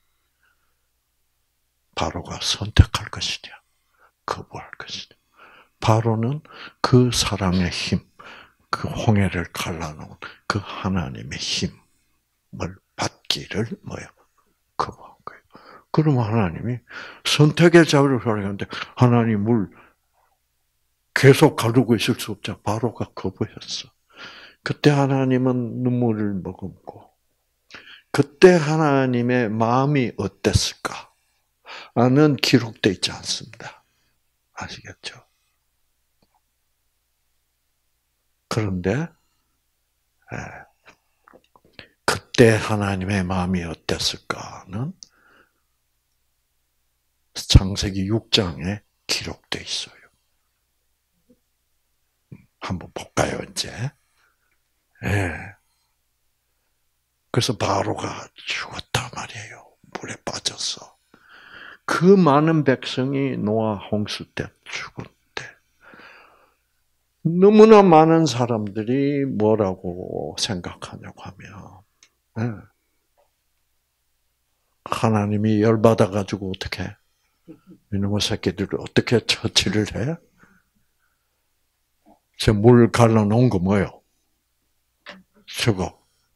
바로가 선택할 것이냐, 거부할 것이냐. 바로는 그 사랑의 힘, 그 홍해를 갈라놓은 그 하나님의 힘을 받기를 거부한 거예요. 그러면 하나님이 선택의 자유를 허락하는데 하나님 물 계속 가르고 있을 수 없죠. 바로가 거부했어. 그때 하나님은 눈물을 머금고 그때 하나님의 마음이 어땠을까? 는 기록되어 있지 않습니다. 아시겠죠? 그런데 그때 하나님의 마음이 어땠을까는 창세기 6장에 기록되어 있어요. 한번 볼까요, 이제? 예. 그래서 바로가 죽었단 말이에요. 물에 빠져서. 그 많은 백성이 노아 홍수 때 죽었대. 너무나 많은 사람들이 뭐라고 생각하냐고 하면, 예. 하나님이 열받아가지고 어떻게, 이놈의 새끼들을 어떻게 처치를 해? 저 물 갈라놓은 거 뭐요? 저거.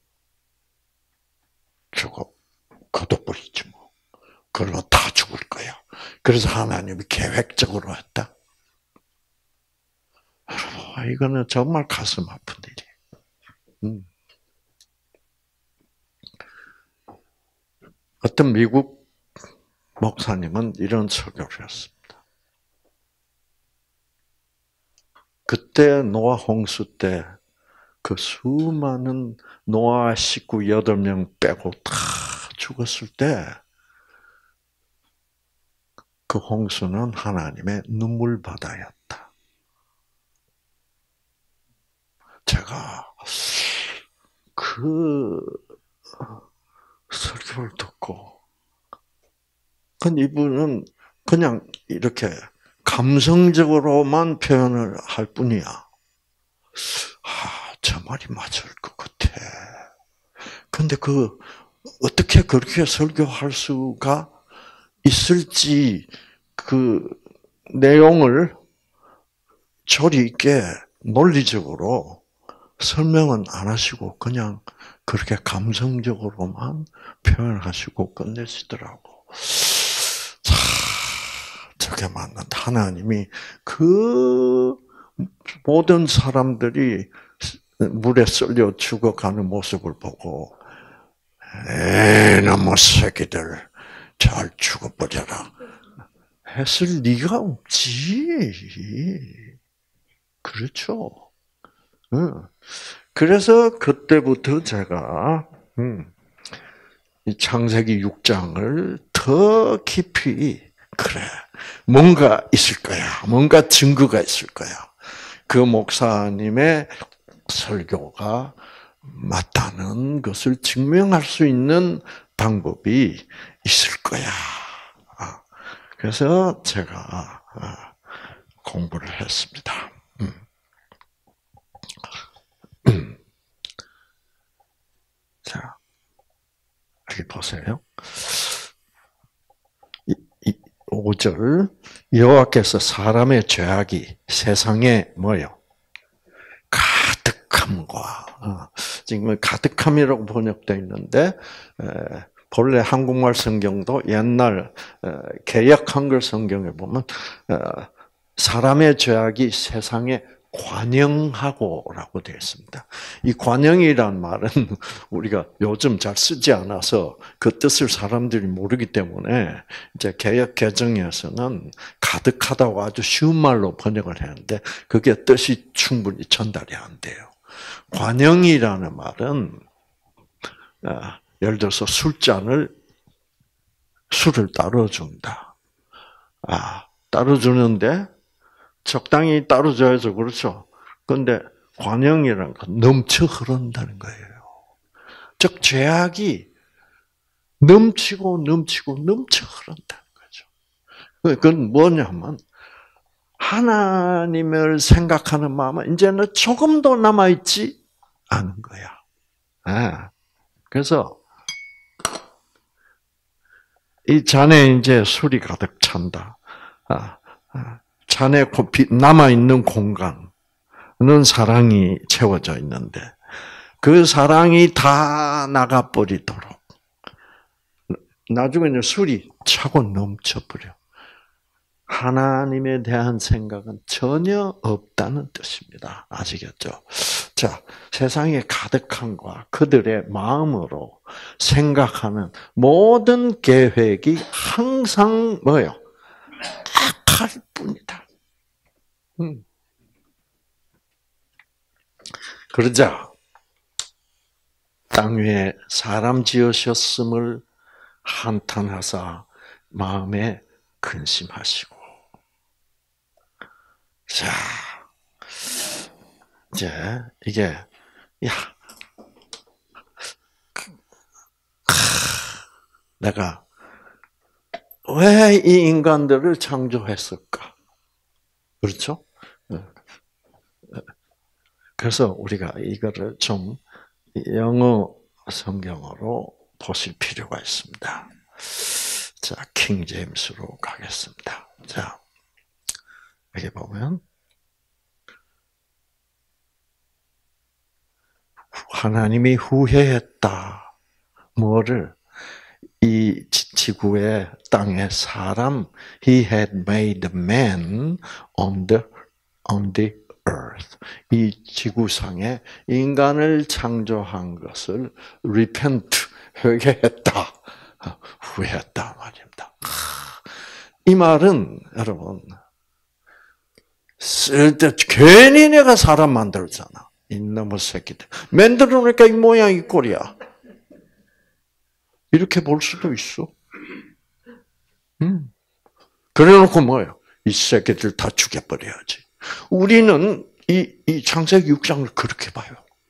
걷어버리지 뭐. 그걸로 다 죽을 거야. 그래서 하나님이 계획적으로 했다. 여러분, 이거는 정말 가슴 아픈 일이에요. 어떤 미국 목사님은 이런 설교를 했습니다. 그때 노아 홍수 때 그 수많은 노아 식구 8명 빼고 다 죽었을 때 그 홍수는 하나님의 눈물 바다였다. 제가 그 설교를 듣고 이분은 그냥 이렇게 감성적으로만 표현을 할 뿐이야. 저 말이 맞을 것 같아. 근데 어떻게 그렇게 설교할 수가 있을지 그 내용을 조리 있게 논리적으로 설명은 안 하시고 그냥 그렇게 감성적으로만 표현하시고 끝내시더라고. 자, 저게 맞는다. 하나님이 그 모든 사람들이 물에 썰려 죽어가는 모습을 보고 너무 새끼들 잘 죽어버려라 했을 리가 없지. 그렇죠. 그래서 그때부터 제가 이 창세기 6장을 더 깊이 그래 뭔가 있을 거야. 뭔가 증거가 있을 거야. 그 목사님의 설교가 맞다는 것을 증명할 수 있는 방법이 있을 거야. 그래서 제가 공부를 했습니다. 자, 여기 보세요. 5절 여호와께서 사람의 죄악이 세상에 뭐요? 가득함과 지금 가득함이라고 번역되어 있는데 본래 한국말 성경도 옛날 개역 한글 성경에 보면 사람의 죄악이 세상에 관영하고라고 되어 있습니다. 이 관영이란 말은 우리가 요즘 잘 쓰지 않아서 그 뜻을 사람들이 모르기 때문에 이제 개역 개정에서는 가득하다고 아주 쉬운 말로 번역을 했는데 그게 뜻이 충분히 전달이 안 돼요. 관영이라는 말은 예를 들어서 술잔을 술을 따라준다. 따라주는데 적당히 따라줘야죠. 그렇죠? 그런데 관영이라는 건 넘쳐 흐른다는 거예요. 즉 죄악이 넘치고 넘쳐 흐른다는 거죠. 그건 뭐냐면 하나님을 생각하는 마음은 이제는 조금도 남아있지 않은 거야. 그래서 이 잔에 이제 술이 가득 찬다. 잔에 남아있는 공간은 사랑이 채워져 있는데 그 사랑이 다 나가버리도록 나중에는 술이 차고 넘쳐버려. 하나님에 대한 생각은 전혀 없다는 뜻입니다. 아시겠죠? 자, 세상에 가득한 것과 그들의 마음으로 생각하는 모든 계획이 항상 뭐예요? 악할 뿐이다. 그러자 땅 위에 사람 지으셨음을 한탄하사 마음에 근심하시고. 자, 이제 이게 야, 내가 왜 이 인간들을 창조했을까? 그렇죠? 그래서 우리가 이거를 좀 영어 성경으로 보실 필요가 있습니다. 자, 킹 제임스로 가겠습니다. 자, 여기 보면 하나님이 후회했다. 뭐를? 이 지구의 땅의 사람, He had made man on the earth. 이 지구상에 인간을 창조한 것을 repent, 회개했다, 후회했다 말입니다. 이 말은 여러분 괜히 내가 사람 만들었잖아. 이놈의 새끼들 만들어 놓으니까 이 모양 이 꼴이야. 이렇게 볼 수도 있어. 그래놓고 뭐예요? 이 새끼들 다 죽여버려야지. 우리는 이 창세기 6장을 그렇게 봐요.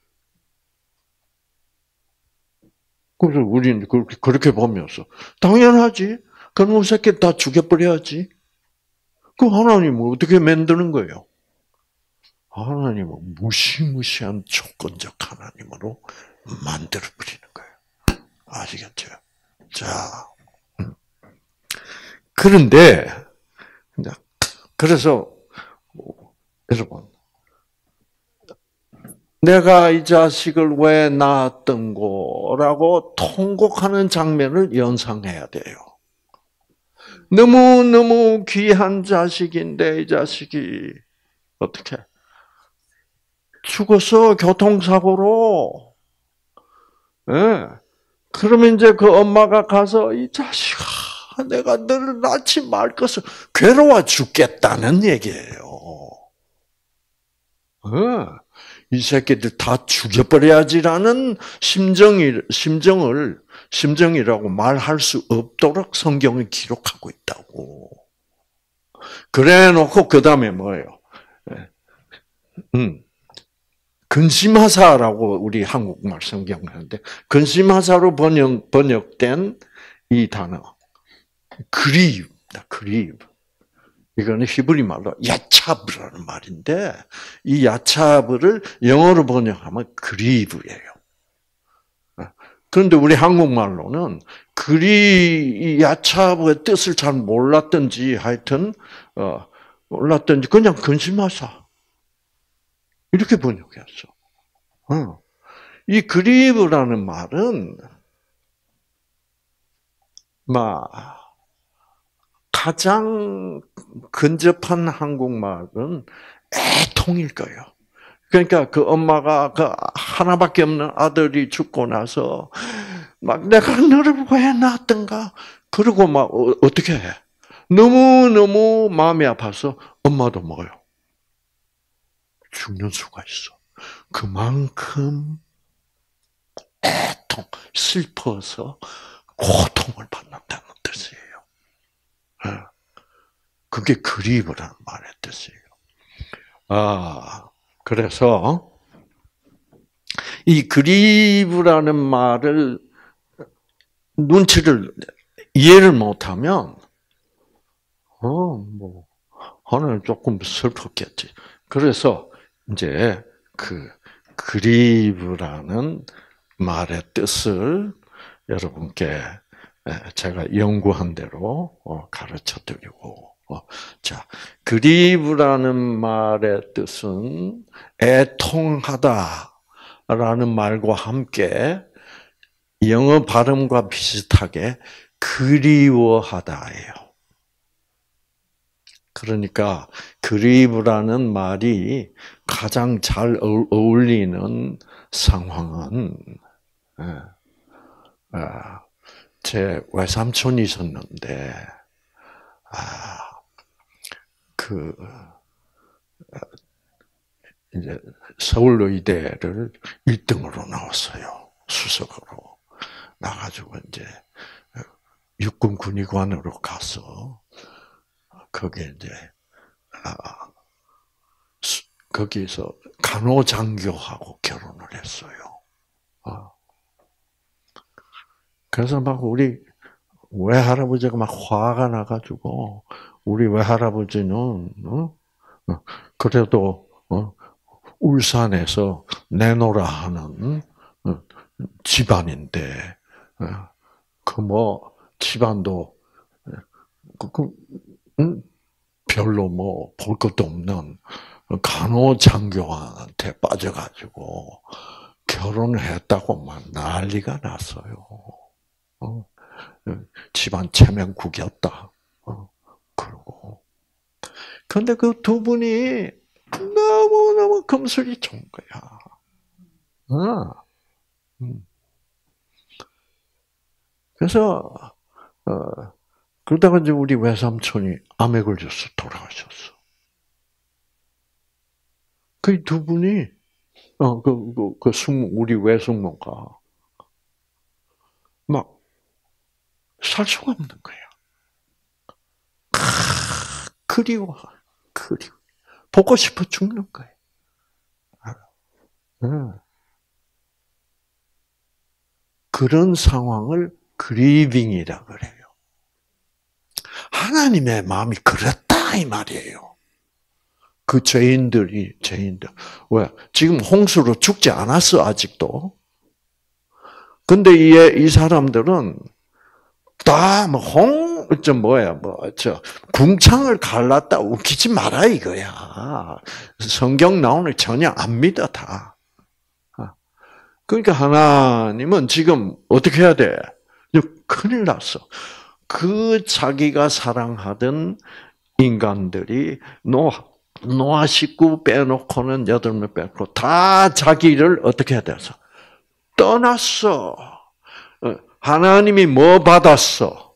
그래서 우리는 그렇게 보면서 당연하지. 그놈 새끼 다 죽여버려야지. 그 하나님은 어떻게 만드는 거예요? 하나님은 무시무시한 조건적 하나님으로 만들어버리는 거예요. 아시겠죠? 자, 그런데 그래서 여러분, 내가 이 자식을 왜 낳았던 거라고 통곡하는 장면을 연상해야 돼요. 너무 귀한 자식인데 이 자식이 어떻게 죽어서 교통사고로. 예. 그러면 이제 그 엄마가 가서 이 자식아, 내가 너를 낳지 말 것을 괴로워 죽겠다는 얘기예요. 예. 이 새끼들 다 죽여버려야지라는 심정이라고 말할 수 없도록 성경이 기록하고 있다고. 그래놓고 그 다음에 뭐예요? 근심하사라고 우리 한국말 성경하는데 근심하사로 번역된 이 단어 그리브다. 그리브. 이거는 히브리 말로 야차브라는 말인데 이 야차브를 영어로 번역하면 그리브예요. 그런데 우리 한국말로는 야차브의 뜻을 잘 몰랐든지 하여튼 몰랐든지 그냥 근심하사 이렇게 번역했어. 이 그리브라는 말은 가장 근접한 한국말은 애통일 거예요. 그러니까 그 엄마가 그 하나밖에 없는 아들이 죽고 나서 막 내가 너를 왜 낳았던가 그러고 막 어떻게 해? 너무 마음이 아파서 엄마도 뭐요? 죽는 수가 있어. 그만큼 애통, 슬퍼서 고통을 받는다는 뜻이에요. 그게 그리브라는 말의 뜻이에요. 그래서 이 그리브라는 말을 눈치를 이해를 못하면 하나는 조금 슬펐겠지. 그래서 이제 그 그리브라는 말의 뜻을 여러분께 제가 연구한 대로 가르쳐 드리고, 자, 그리브라는 말의 뜻은 애통하다라는 말과 함께 영어 발음과 비슷하게 그리워하다예요. 그러니까 그리브라는 말이 가장 잘 어울리는 상황은 제 외삼촌이 있었는데 그 이제 서울의대를 1등으로 나왔어요. 수석으로 나가지고 이제 육군 군의관으로 가서 거기에 이제 거기서 간호장교하고 결혼을 했어요. 그래서 막 우리 외할아버지가 막 화가 나가지고 우리 외할아버지는 그래도 울산에서 내노라 하는 집안인데 그 뭐 집안도 별로 뭐 볼 것도 없는 간호장교한테 빠져가지고 결혼을 했다고 막 난리가 났어요. 집안 체면국이었다. 그러고. 근데 그 두 분이 너무너무 금슬이 좋은 거야. 그래서, 그러다가 이제 우리 외삼촌이 암에 걸려서 돌아가셨어. 그 두 분이, 우리 외숙모가 막 살 수가 없는 거야. 그리워. 보고 싶어 죽는 거야. 그런 상황을 그리빙이라 그래요. 하나님의 마음이 그렇다 이 말이에요. 그 죄인들. 왜? 지금 홍수로 죽지 않았어 아직도. 근데 이 사람들은 다 궁창을 갈랐다 웃기지 마라 이거야. 성경 나오는 전혀 안 믿어 다. 그러니까 하나님은 지금 어떻게 해야 돼? 큰일 났어. 그 자기가 사랑하던 인간들이 노아 식구 빼놓고는 8명 빼놓고 다 자기를 어떻게 해야 돼서 떠났어. 하나님이 뭐 받았어?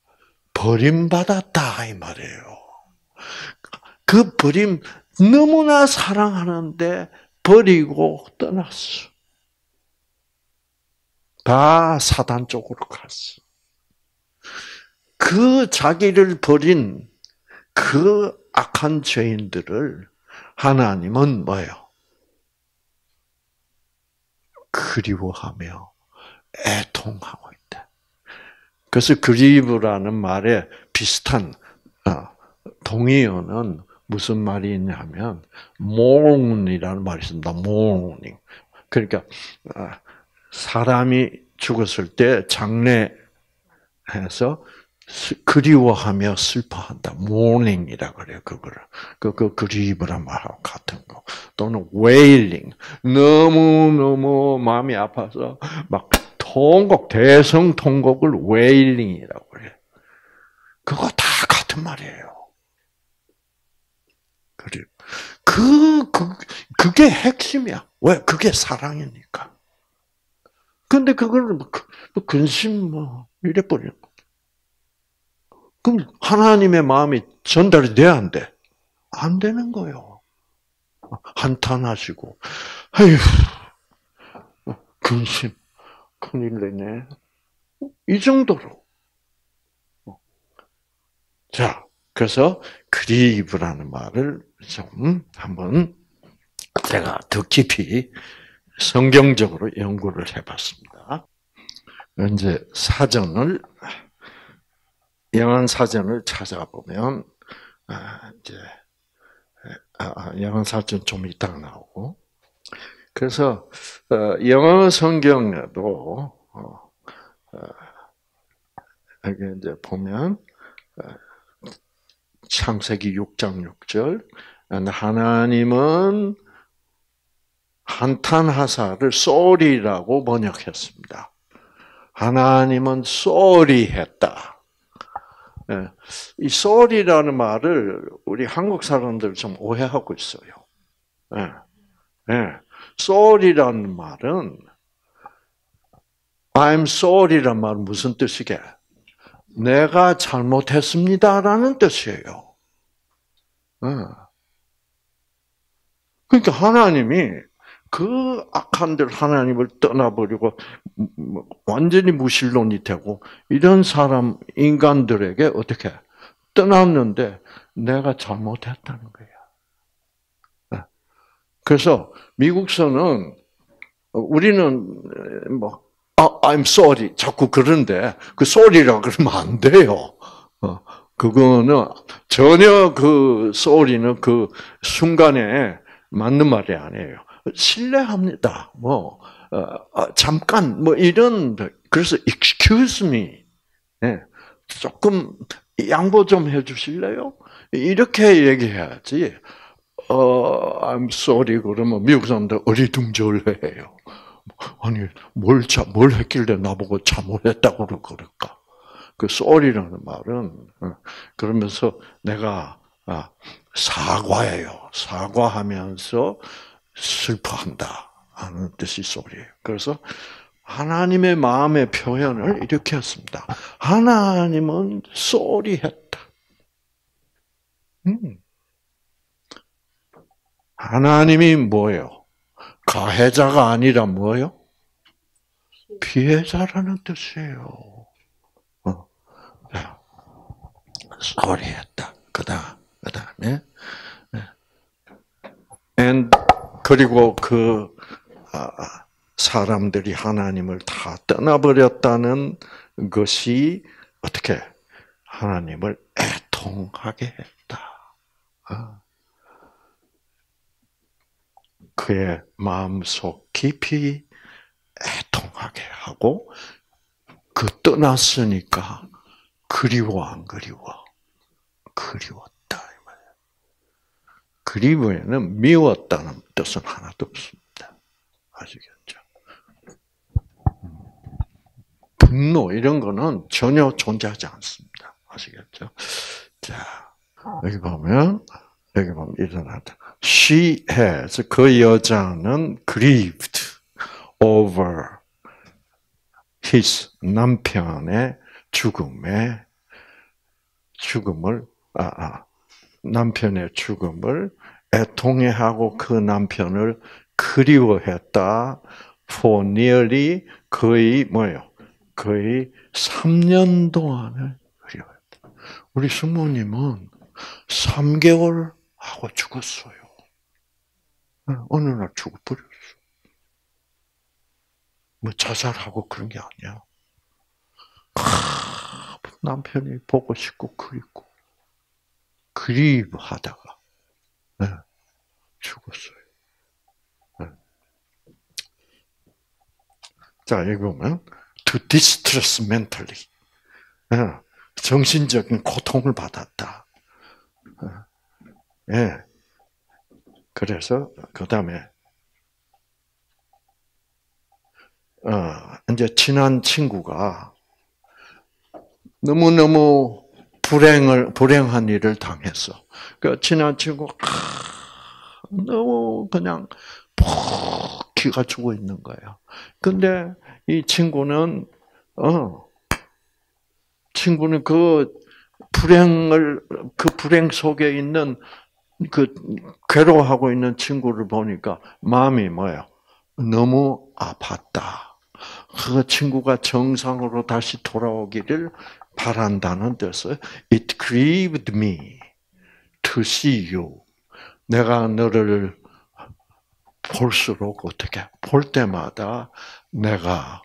버림받았다 이 말이에요. 그 버림 너무나 사랑하는데 버리고 떠났어. 다 사단 쪽으로 갔어. 그 자기를 버린 그 악한 죄인들을 하나님은 뭐예요? 그리워하며 애통하고 있다. 그래서 그리브라는 말에 비슷한 동의어는 무슨 말이 있냐면 mourn이라는 말이 있습니다. mourning. 그러니까 사람이 죽었을 때 장례해서 그리워하며 슬퍼한다. mourning이라 그래요. 그거를. 그 그리브란 말하고 같은 거. 또는 wailing. 너무 마음이 아파서 막 대성통곡을 wailing이라고 그래요. 그거 다 같은 말이에요. 그리고 그게 핵심이야. 왜? 그게 사랑이니까. 근데 그걸 근심 이래버려. 그럼 하나님의 마음이 전달이 돼야 안 돼? 안 되는 거예요. 한탄하시고, 아휴, 근심, 큰일 내네. 이 정도로. 자, 그래서 그리브라는 말을 좀 한번 제가 더 깊이 성경적으로 연구를 해봤습니다. 이제 영한 사전을 찾아보면 이제 영한 사전 좀 이따가 나오고, 그래서 영어 성경에도 여기 이제 보면 창세기 6장 6절 하나님은 한탄하사를 쏘리라고 번역했습니다. 하나님은 쏘리했다. 이 쏘리라는 말을 우리 한국 사람들 좀 오해하고 있어요. 예, 예. sorry라는 말은 I'm sorry란 말은 무슨 뜻이게? 내가 잘못했습니다라는 뜻이에요. 예. 그러니까 하나님이 그 악한들 하나님을 떠나버리고 완전히 무신론이 되고 이런 사람 인간들에게 어떻게 떠났는데 내가 잘못했다는 거야. 그래서 미국서는 우리는 뭐 I'm sorry 자꾸 그런데 그 sorry라 그러면 안 돼요. 그거는 전혀 그 sorry는 그 순간에 맞는 말이 아니에요. 실례합니다. 뭐 잠깐 뭐 이런 그래서 excuse me 네, 조금 양보 좀 해주실래요? 이렇게 얘기해야지. I'm sorry 그러면 미국 사람들 어리둥절해요. 아니 뭘 했길래 나보고 잘못했다고 그럴까? 그 sorry라는 말은 그러면서 내가 사과해요. 사과하면서 슬퍼한다 하는 뜻이 sorry예요. 그래서 하나님의 마음의 표현을 이렇게 했습니다. 하나님은 sorry했다. 하나님이 뭐예요? 가해자가 아니라 뭐예요? 피해자라는 뜻이에요. sorry했다. 그다음에 and 그리고 그 사람들이 하나님을 다 떠나버렸다는 것이 어떻게 하나님을 애통하게 했다. 그의 마음속 깊이 애통하게 하고 그 떠났으니까 그리워 안 그리워? 그리웠다. 그리워에는 미웠다는 뜻은 하나도 없습니다. 아시겠죠? 분노 이런 거는 전혀 존재하지 않습니다. 아시겠죠? 자, 여기 보면 일어나다. She has 그 여자는 grieved over his 남편의 남편의 죽음을 애통해하고 그 남편을 그리워했다. For nearly 거의 뭐예요? 거의 3년 동안을 그리워했다. 우리 숙모님은 3개월 하고 죽었어요. 어느 날 죽어버렸어. 뭐 자살하고 그런 게 아니야. 남편이 보고 싶고 그립고 그리워하다가 죽었어요. 자, 여기 보면 to distress mentally. 정신적인 고통을 받았다. 예. 그래서 그다음에 이제 친한 친구가 너무너무 불행한 일을 당했어. 그 친한 친구가 너무 그냥 푹 기가 죽어 있는 거예요. 근데 이 친구는 그 불행 속에 있는 그 괴로워하고 있는 친구를 보니까 마음이 뭐예요? 너무 아팠다. 그 친구가 정상으로 다시 돌아오기를 바란다는 뜻을 It grieved me to see you. 내가 너를 볼수록 어떻게 볼 때마다 내가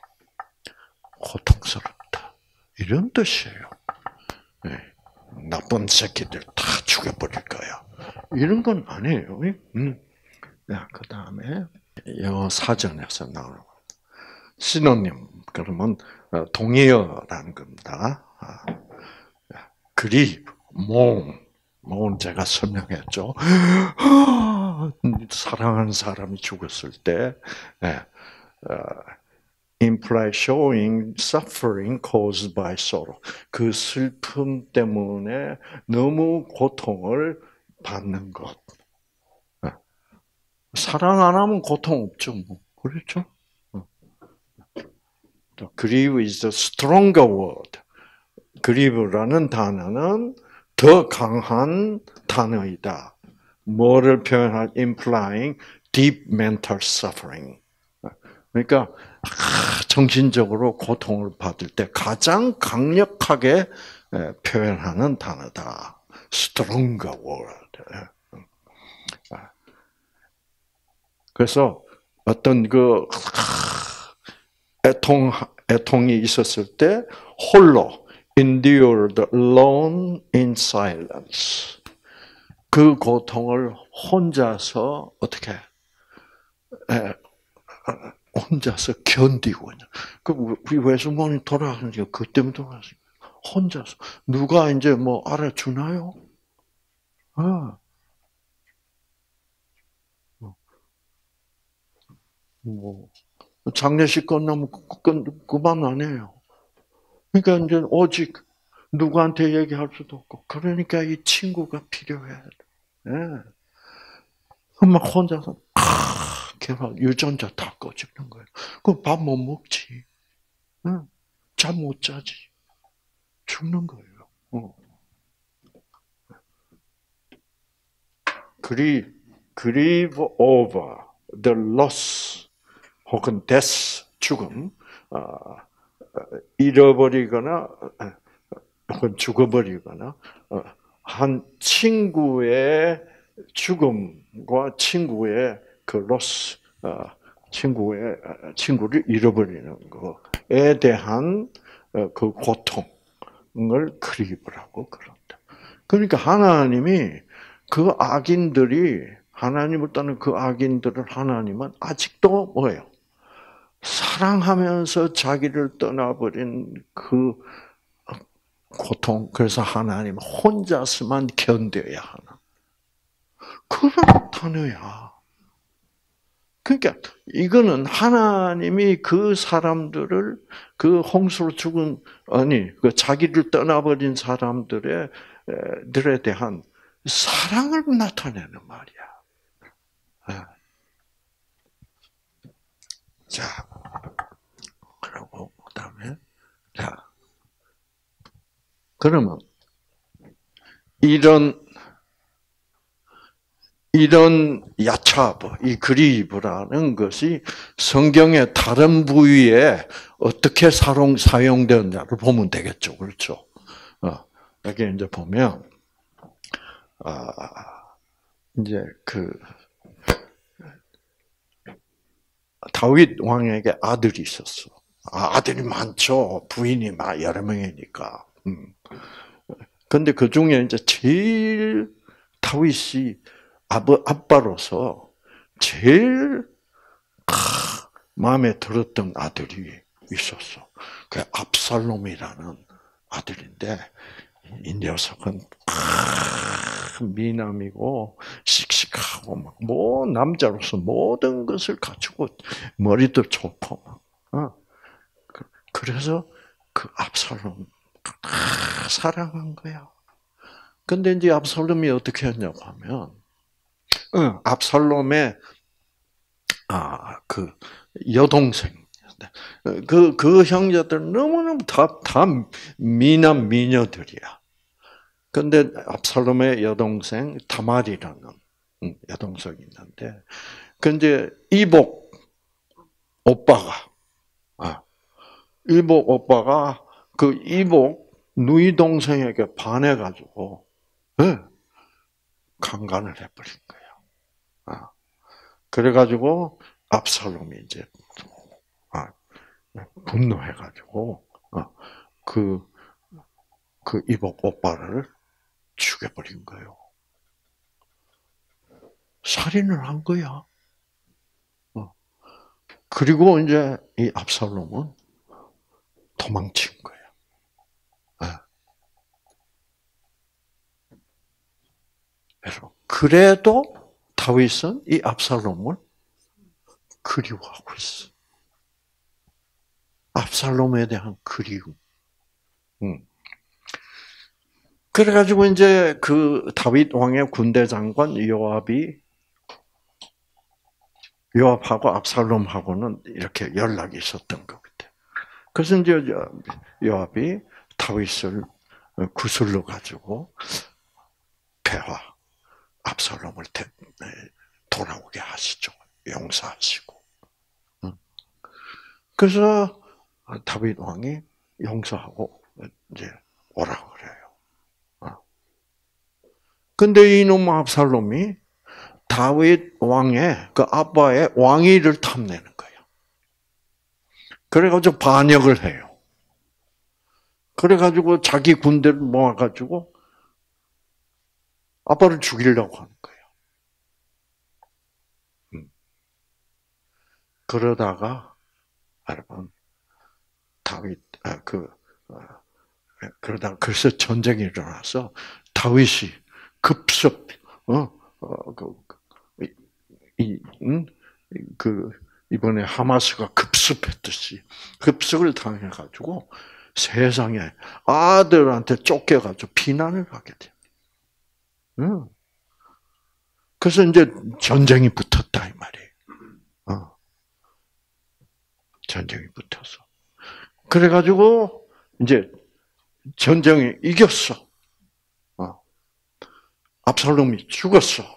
고통스럽다. 이런 뜻이에요. 네. 나쁜 새끼들 다 죽여버릴 거야. 이런 건 아니에요. 그 다음에 영어 사전에서 나오는 신호님 그러면 동의어라는 겁니다. 그리 몸 제가 설명했죠. 사랑하는 사람이 죽었을 때 imply showing suffering caused by sorrow. 그 슬픔 때문에 너무 고통을 받는 것. 사랑 안 하면 고통 없죠, 뭐. 그렇죠? grieve is the stronger word. grieve라는 단어는 더 강한 단어이다. 뭐를 표현할 implying deep mental suffering. 그러니까 정신적으로 고통을 받을 때 가장 강력하게 표현하는 단어다. stronger word. 그래서 어떤 그 애통이 있었을 때 홀로 endured alone in silence. 그 고통을 혼자서 어떻게 혼자서 견디고 있는. 그 우리 외숙모님 돌아가신 게 그 때문에 돌아가신 거예요. 혼자서 누가 이제 뭐 알아주나요? 아, 뭐 장례식 끝나면 그만 안 해요. 그러니까 이제 오직 누구한테 얘기할 수도 없고, 그러니까 이 친구가 필요해. 예. 막 혼자서 개발 유전자 다 꺼지는 거예요. 그럼 밥 못 먹지. 잠 못 자지. 죽는 거예요. grieve over the loss 혹은 death 죽음, 잃어버리거나 혹은 죽어버리거나 한 친구의 죽음과 친구의 그 loss, 친구를 잃어버리는 거에 대한 그 고통을 grieve라고 그런다. 그러니까 하나님이 그 악인들이 하나님을 떠난 그 악인들을 하나님은 아직도 뭐예요? 사랑하면서 자기를 떠나버린 그 고통, 그래서 하나님 혼자서만 견뎌야 하는 그런 단어야. 그러니까 이거는 하나님이 그 사람들을 그 홍수로 죽은 그 자기를 떠나버린 사람들에 들에 대한 사랑을 나타내는 말이야. 자, 그리고 그다음에 자, 그러면 이런 야차브, 이 그리브라는 것이 성경의 다른 부위에 어떻게 사용되었냐를 보면 되겠죠. 그렇죠? 여기 이제 보면, 이제 다윗 왕에게 아들이 있었어. 아들이 많죠. 부인이 여러 명이니까. 근데 그 중에 이제 제일 다윗이 아빠로서 제일 마음에 들었던 아들이 있었어. 그 압살롬이라는 아들인데 이 녀석은 미남이고 씩씩하고 뭐 남자로서 모든 것을 갖추고 머리도 좋고 그래서 그 압살롬 사랑한 거야. 근데 이제 압살롬이 어떻게 했냐고 하면 압살롬의 그 여동생 그 형제들 너무너무 다 미남 미녀들이야. 근데 압살롬의 여동생 다말이라는 여동생이 있는데, 근데 이복 오빠가 그 이복 누이 동생에게 반해가지고 강간을 해버린 거예요. 그래가지고 압살롬이 이제 분노해가지고 그 이복 오빠를 죽여버린 거예요. 살인을 한 거야. 그리고 이제 이 압살롬은 도망친 거예요. 그래도 다윗은 이 압살롬을 그리워하고 있어. 압살롬에 대한 그리움. 그래가지고 이제 그 다윗 왕의 군대 장관 요압이 요압하고 압살롬하고는 이렇게 연락이 있었던 것 같아요. 그래서 이제 요압이 다윗을 구슬러 가지고 폐하 압살롬을 돌아오게 하시죠. 용서하시고. 그래서 다윗 왕이 용서하고 이제 오라 그래요. 근데 이놈 압살롬이 다윗 왕의 그 아빠의 왕위를 탐내는 거예요. 그래가지고 반역을 해요. 그래가지고 자기 군대를 모아가지고 아빠를 죽이려고 하는 거예요. 그러다가 여러분 다윗 그러다가 그래서 전쟁이 일어나서 다윗이 급습 이번에 하마스가 급습했듯이 급습을 당해가지고 세상에 아들한테 쫓겨가지고 피난을 가게 돼요. 그래서 이제 전쟁이 붙었다 이 말이에요. 전쟁이 붙어서 그래가지고 이제 전쟁에 이겼어. 압살롬이 죽었어.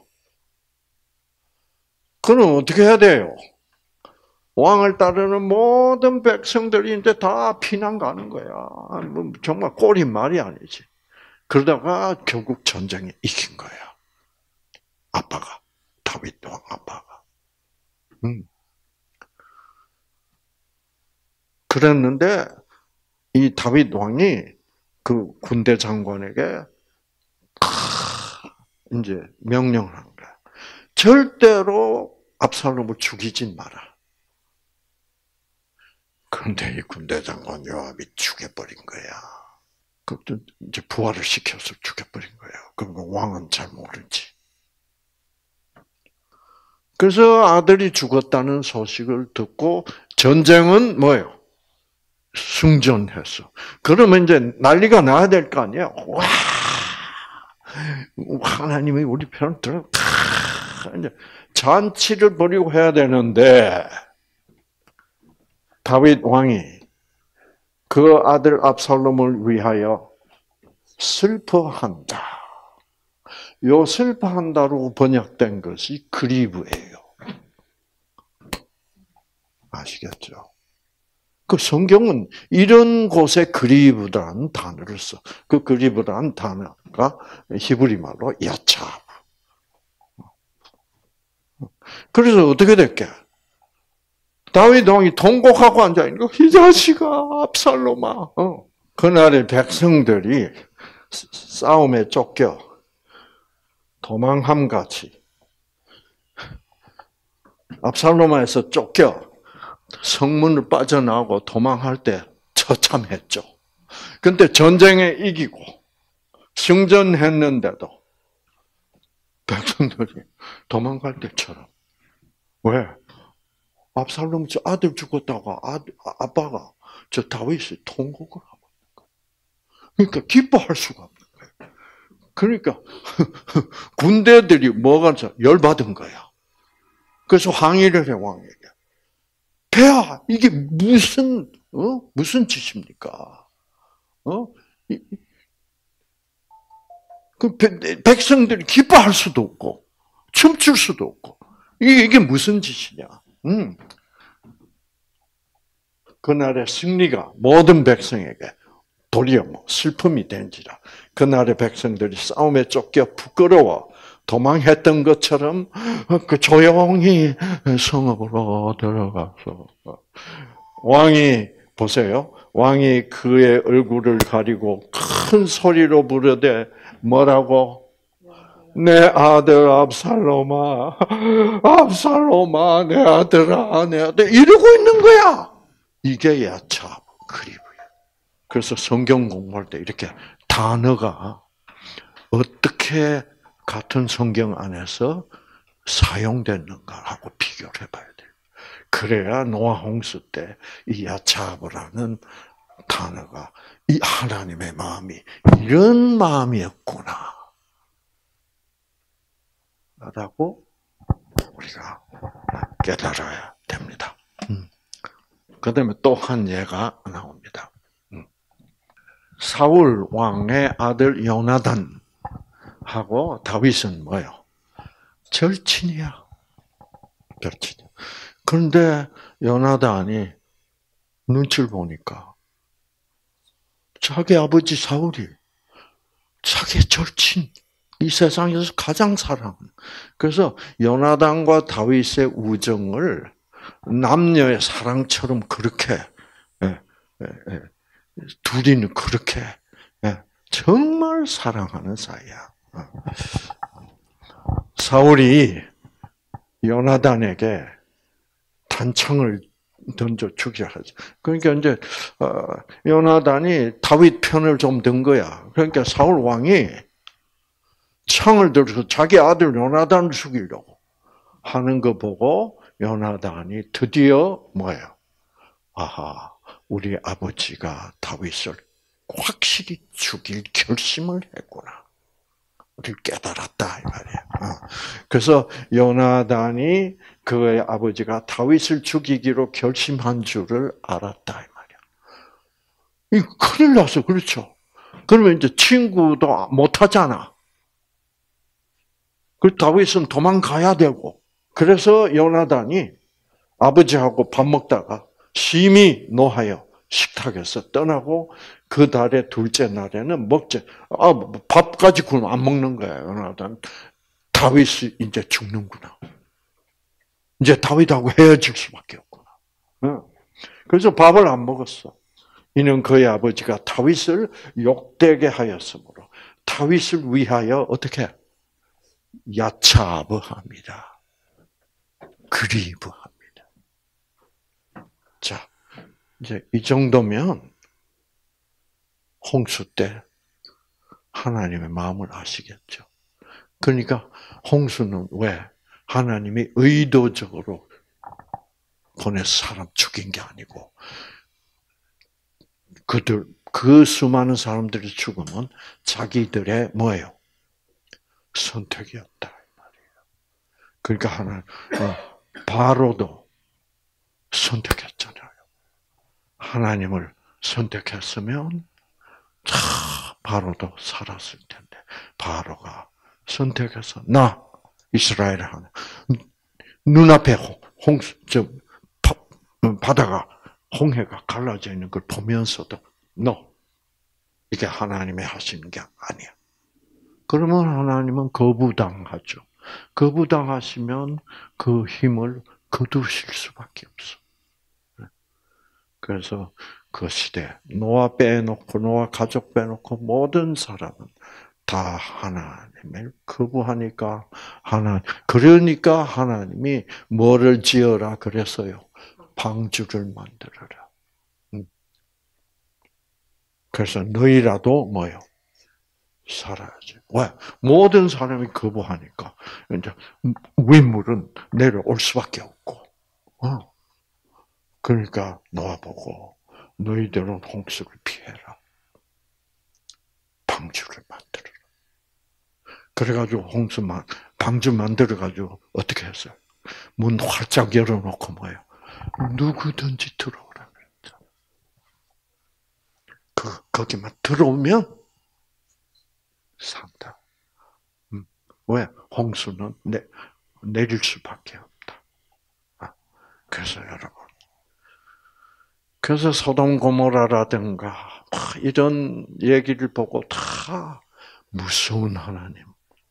그럼 어떻게 해야 돼요? 왕을 따르는 모든 백성들이 이제 다 피난 가는 거야. 정말 꼴이 말이 아니지. 그러다가 결국 전쟁에 이긴 거야. 아빠가. 다윗 왕 아빠가. 그랬는데 이 다윗 왕이 그 군대 장관에게 이제 명령을 한 거야. 절대로 압살롬을 죽이지 마라. 그런데 이 군대 장관 요압이 죽여버린 거야. 그것도 이제 부활을 시켜서 죽여버린 거예요. 그럼 왕은 잘 모르지. 그래서 아들이 죽었다는 소식을 듣고 전쟁은 뭐예요? 승전했어. 그러면 이제 난리가 나야 될 거 아니에요? 와, 하나님이 우리 편을 들어. 이제 잔치를 벌이고 해야 되는데 다윗 왕이 그 아들 압살롬을 위하여 슬퍼한다. 요 슬퍼한다로 번역된 것이 그리브예요. 아시겠죠? 그 성경은 이런 곳에 그리브라는 단어를 써. 그 그리브라는 단어가 히브리 말로 야차. 그래서 어떻게 됐게? 다윗 왕이 통곡하고 앉아있는 거, 이 자식아, 압살롬아. 그날의 백성들이 싸움에 쫓겨 도망함같이 압살롬에서 쫓겨 성문을 빠져나오고 도망할 때 처참했죠. 근데 전쟁에 이기고 승전했는데도 백성들이 도망갈 때처럼 왜? 압살롬 저 아들 죽었다고 아빠가 저 다윗이 통곡을 하고 있는 거예요. 그러니까 기뻐할 수가 없는 거예요. 그러니까 군대들이 뭐가 열받은 거야. 그래서 항의를 해 왕에게. 폐하 이게 무슨 짓입니까? 그 백성들이 기뻐할 수도 없고 춤출 수도 없고 이게 무슨 짓이냐? 그날의 승리가 모든 백성에게 도리어 슬픔이 된지라. 그날의 백성들이 싸움에 쫓겨 부끄러워 도망했던 것처럼 그 조용히 성읍으로 들어가서 왕이 보세요. 왕이 그의 얼굴을 가리고 큰 소리로 부르되 뭐라고? 내 아들 압살롬아, 압살롬아, 내 아들아, 내 아들 이러고 있는 거야. 이게 야차 그리브야. 그래서 성경 공부할 때 이렇게 단어가 어떻게 같은 성경 안에서 사용됐는가하고 비교를 해봐야 돼요. 그래야 노아 홍수 때 이 야차브라는 단어가 이 하나님의 마음이 이런 마음이었구나 라고 우리가 깨달아야 됩니다. 그다음에 또 한 예가 나옵니다. 사울 왕의 아들 요나단하고 다윗은 뭐요? 절친이야. 절친. 그런데 요나단이 눈치를 보니까 자기 아버지 사울이 자기 절친, 이 세상에서 가장 사랑하는. 그래서 요나단과 다윗의 우정을 남녀의 사랑처럼 그렇게 둘이는 그렇게 정말 사랑하는 사이야. 사울이 요나단에게 단창을 던져 죽여 하죠. 그러니까 이제 요나단이 다윗 편을 좀 든 거야. 그러니까 사울 왕이 창을 들어서 자기 아들 요나단을 죽이려고 하는 거 보고 요나단이 드디어 뭐예요? 아하, 우리 아버지가 다윗을 확실히 죽일 결심을 했구나. 우리를 깨달았다 이 말이야. 그래서 요나단이 그의 아버지가 다윗을 죽이기로 결심한 줄을 알았다 이 말이야. 이 큰일 났어, 그렇죠? 그러면 이제 친구도 못 하잖아. 그 다윗은 도망가야 되고. 그래서 요나단이 아버지하고 밥 먹다가 심히 노하여 식탁에서 떠나고 그 달의 둘째 날에는 밥까지 굶어 안 먹는 거야. 요나단. 다윗이 이제 죽는구나. 이제 다윗하고 헤어질 수밖에 없구나. 그래서 밥을 안 먹었어. 이는 그의 아버지가 다윗을 욕되게 하였으므로 다윗을 위하여 어떻게 야차버합니다. 그리브합니다. 자, 이제 이 정도면 홍수 때 하나님의 마음을 아시겠죠. 그러니까 홍수는 왜 하나님이 의도적으로 보내서 사람 죽인 게 아니고 그 수많은 사람들이 죽으면 자기들의 뭐예요? 선택이었다 이 말이에요. 그러니까 바로도 선택했잖아요. 하나님을 선택했으면 바로도 살았을 텐데 바로가 선택해서 나 이스라엘 하나 눈앞에 바다가 홍해가 갈라져 있는 걸 보면서도 이게 하나님이 하시는 게 아니야. 그러면 하나님은 거부당하죠. 거부당하시면 그 힘을 거두실 수밖에 없어. 그래서 그 시대 노아 빼놓고 노아 가족 빼놓고 모든 사람은 다 하나님을 거부하니까 그러니까 하나님이 뭐를 지어라 그랬어요? 방주를 만들어라. 그래서 너희라도 뭐요? 살아야지. 왜? 모든 사람이 거부하니까 이제 윗물은 내려올 수밖에 없고. 그러니까 노아 보고 너희들은 홍수를 피해라. 방주를 만들어라. 그래가지고 방주 만들어가지고 어떻게 했어요? 문 활짝 열어놓고 뭐예요? 누구든지 들어오라 그랬죠. 거기만 들어오면 산다. 왜? 홍수는 내릴 수밖에 없다. 그래서 여러분, 그래서 소돔 고모라라든가 이런 얘기를 보고 다 무서운 하나님으로.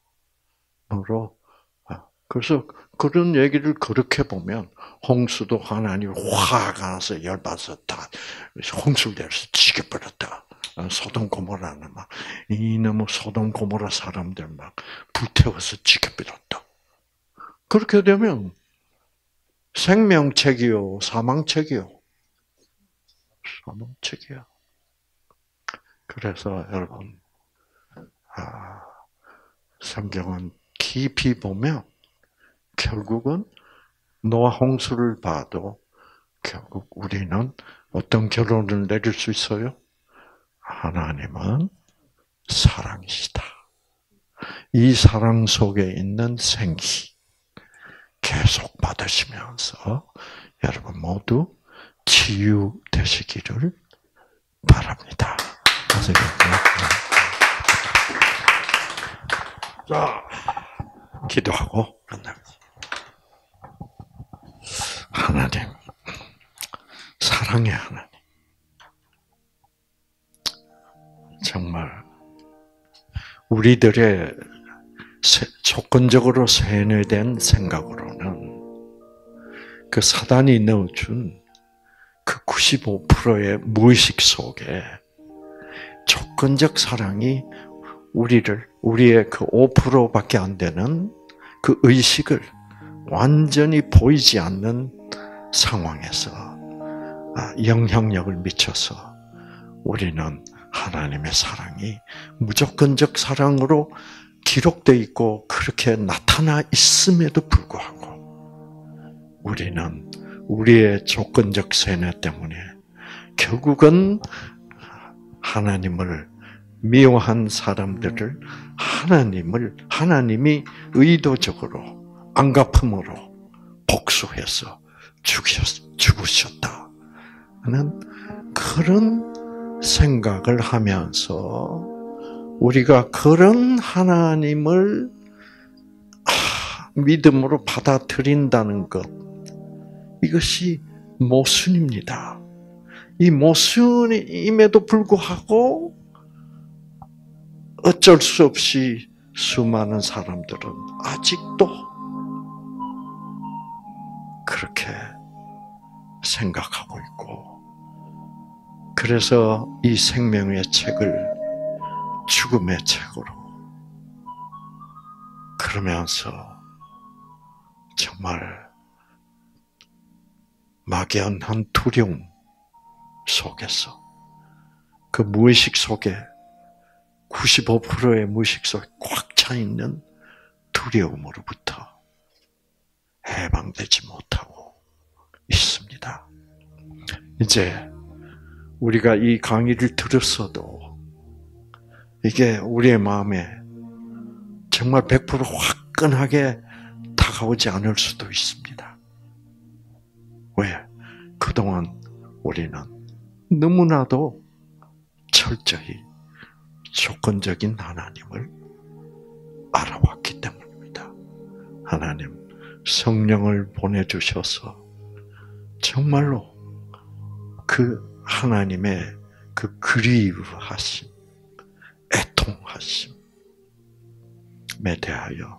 그래서 그런 얘기를 그렇게 보면 홍수도 하나님이 화가 나서 열받아서 다 홍수를 내려서 죽여버렸다. 소돔 고모라는 막 이놈의 소돔 고모라 사람들 막 불태워서 죽여버렸다. 그렇게 되면 생명책이요, 사망책이요. 사망책이야. 그래서 여러분, 성경은 깊이 보면 결국은 노아 홍수를 봐도 결국 우리는 어떤 결론을 내릴 수 있어요? 하나님은 사랑이시다. 이 사랑 속에 있는 생기, 계속 받으시면서 여러분 모두 치유되시기를 바랍니다. 자, 기도하고 끝납니다. 하나님, 사랑의 하나님, 정말 우리들의 조건적으로 세뇌된 생각으로는 그 사단이 넣어준 그 95%의 무의식 속에 조건적 사랑이 우리의 그 5%밖에 안 되는 그 의식을 완전히 보이지 않는 상황에서 영향력을 미쳐서 우리는 하나님의 사랑이 무조건적 사랑으로 기록되어 있고 그렇게 나타나 있음에도 불구하고 우리는 우리의 조건적 세뇌 때문에 결국은 하나님을 미워한 사람들을 하나님이 의도적으로 안갚음으로 복수해서 죽으셨다 하는 그런 생각을 하면서 우리가 그런 하나님을 믿음으로 받아들인다는 것, 이것이 모순입니다. 이 모순임에도 불구하고 어쩔 수 없이 수많은 사람들은 아직도 그렇게 생각하고 있고, 그래서 이 생명의 책을 죽음의 책으로 그러면서 정말 막연한 두려움 속에서 그 무의식 속에 95%의 무의식 속에 꽉 차 있는 두려움으로부터 해방되지 못하고 있습니다. 이제 우리가 이 강의를 들었어도 이게 우리의 마음에 정말 100% 화끈하게 다가오지 않을 수도 있습니다. 왜? 그동안 우리는 너무나도 철저히 조건적인 하나님을 알아왔기 때문입니다. 하나님, 성령을 보내주셔서 정말로 그 하나님의 그 그리워하심, 애통하심에 대하여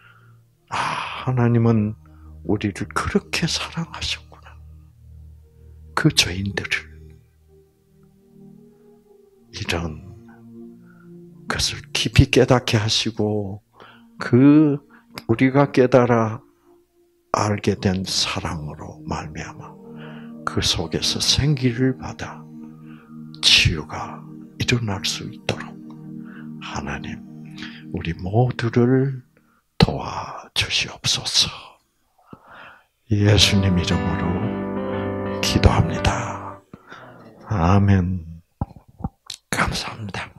하나님은 우리를 그렇게 사랑하셨구나. 그 죄인들을 이런 것을 깊이 깨닫게 하시고 그 우리가 깨달아 알게 된 사랑으로 말미암아 그 속에서 생기를 받아 치유가 일어날 수 있도록 하나님 우리 모두를 도와주시옵소서. 예수님 이름으로 기도합니다. 아멘. 감사합니다.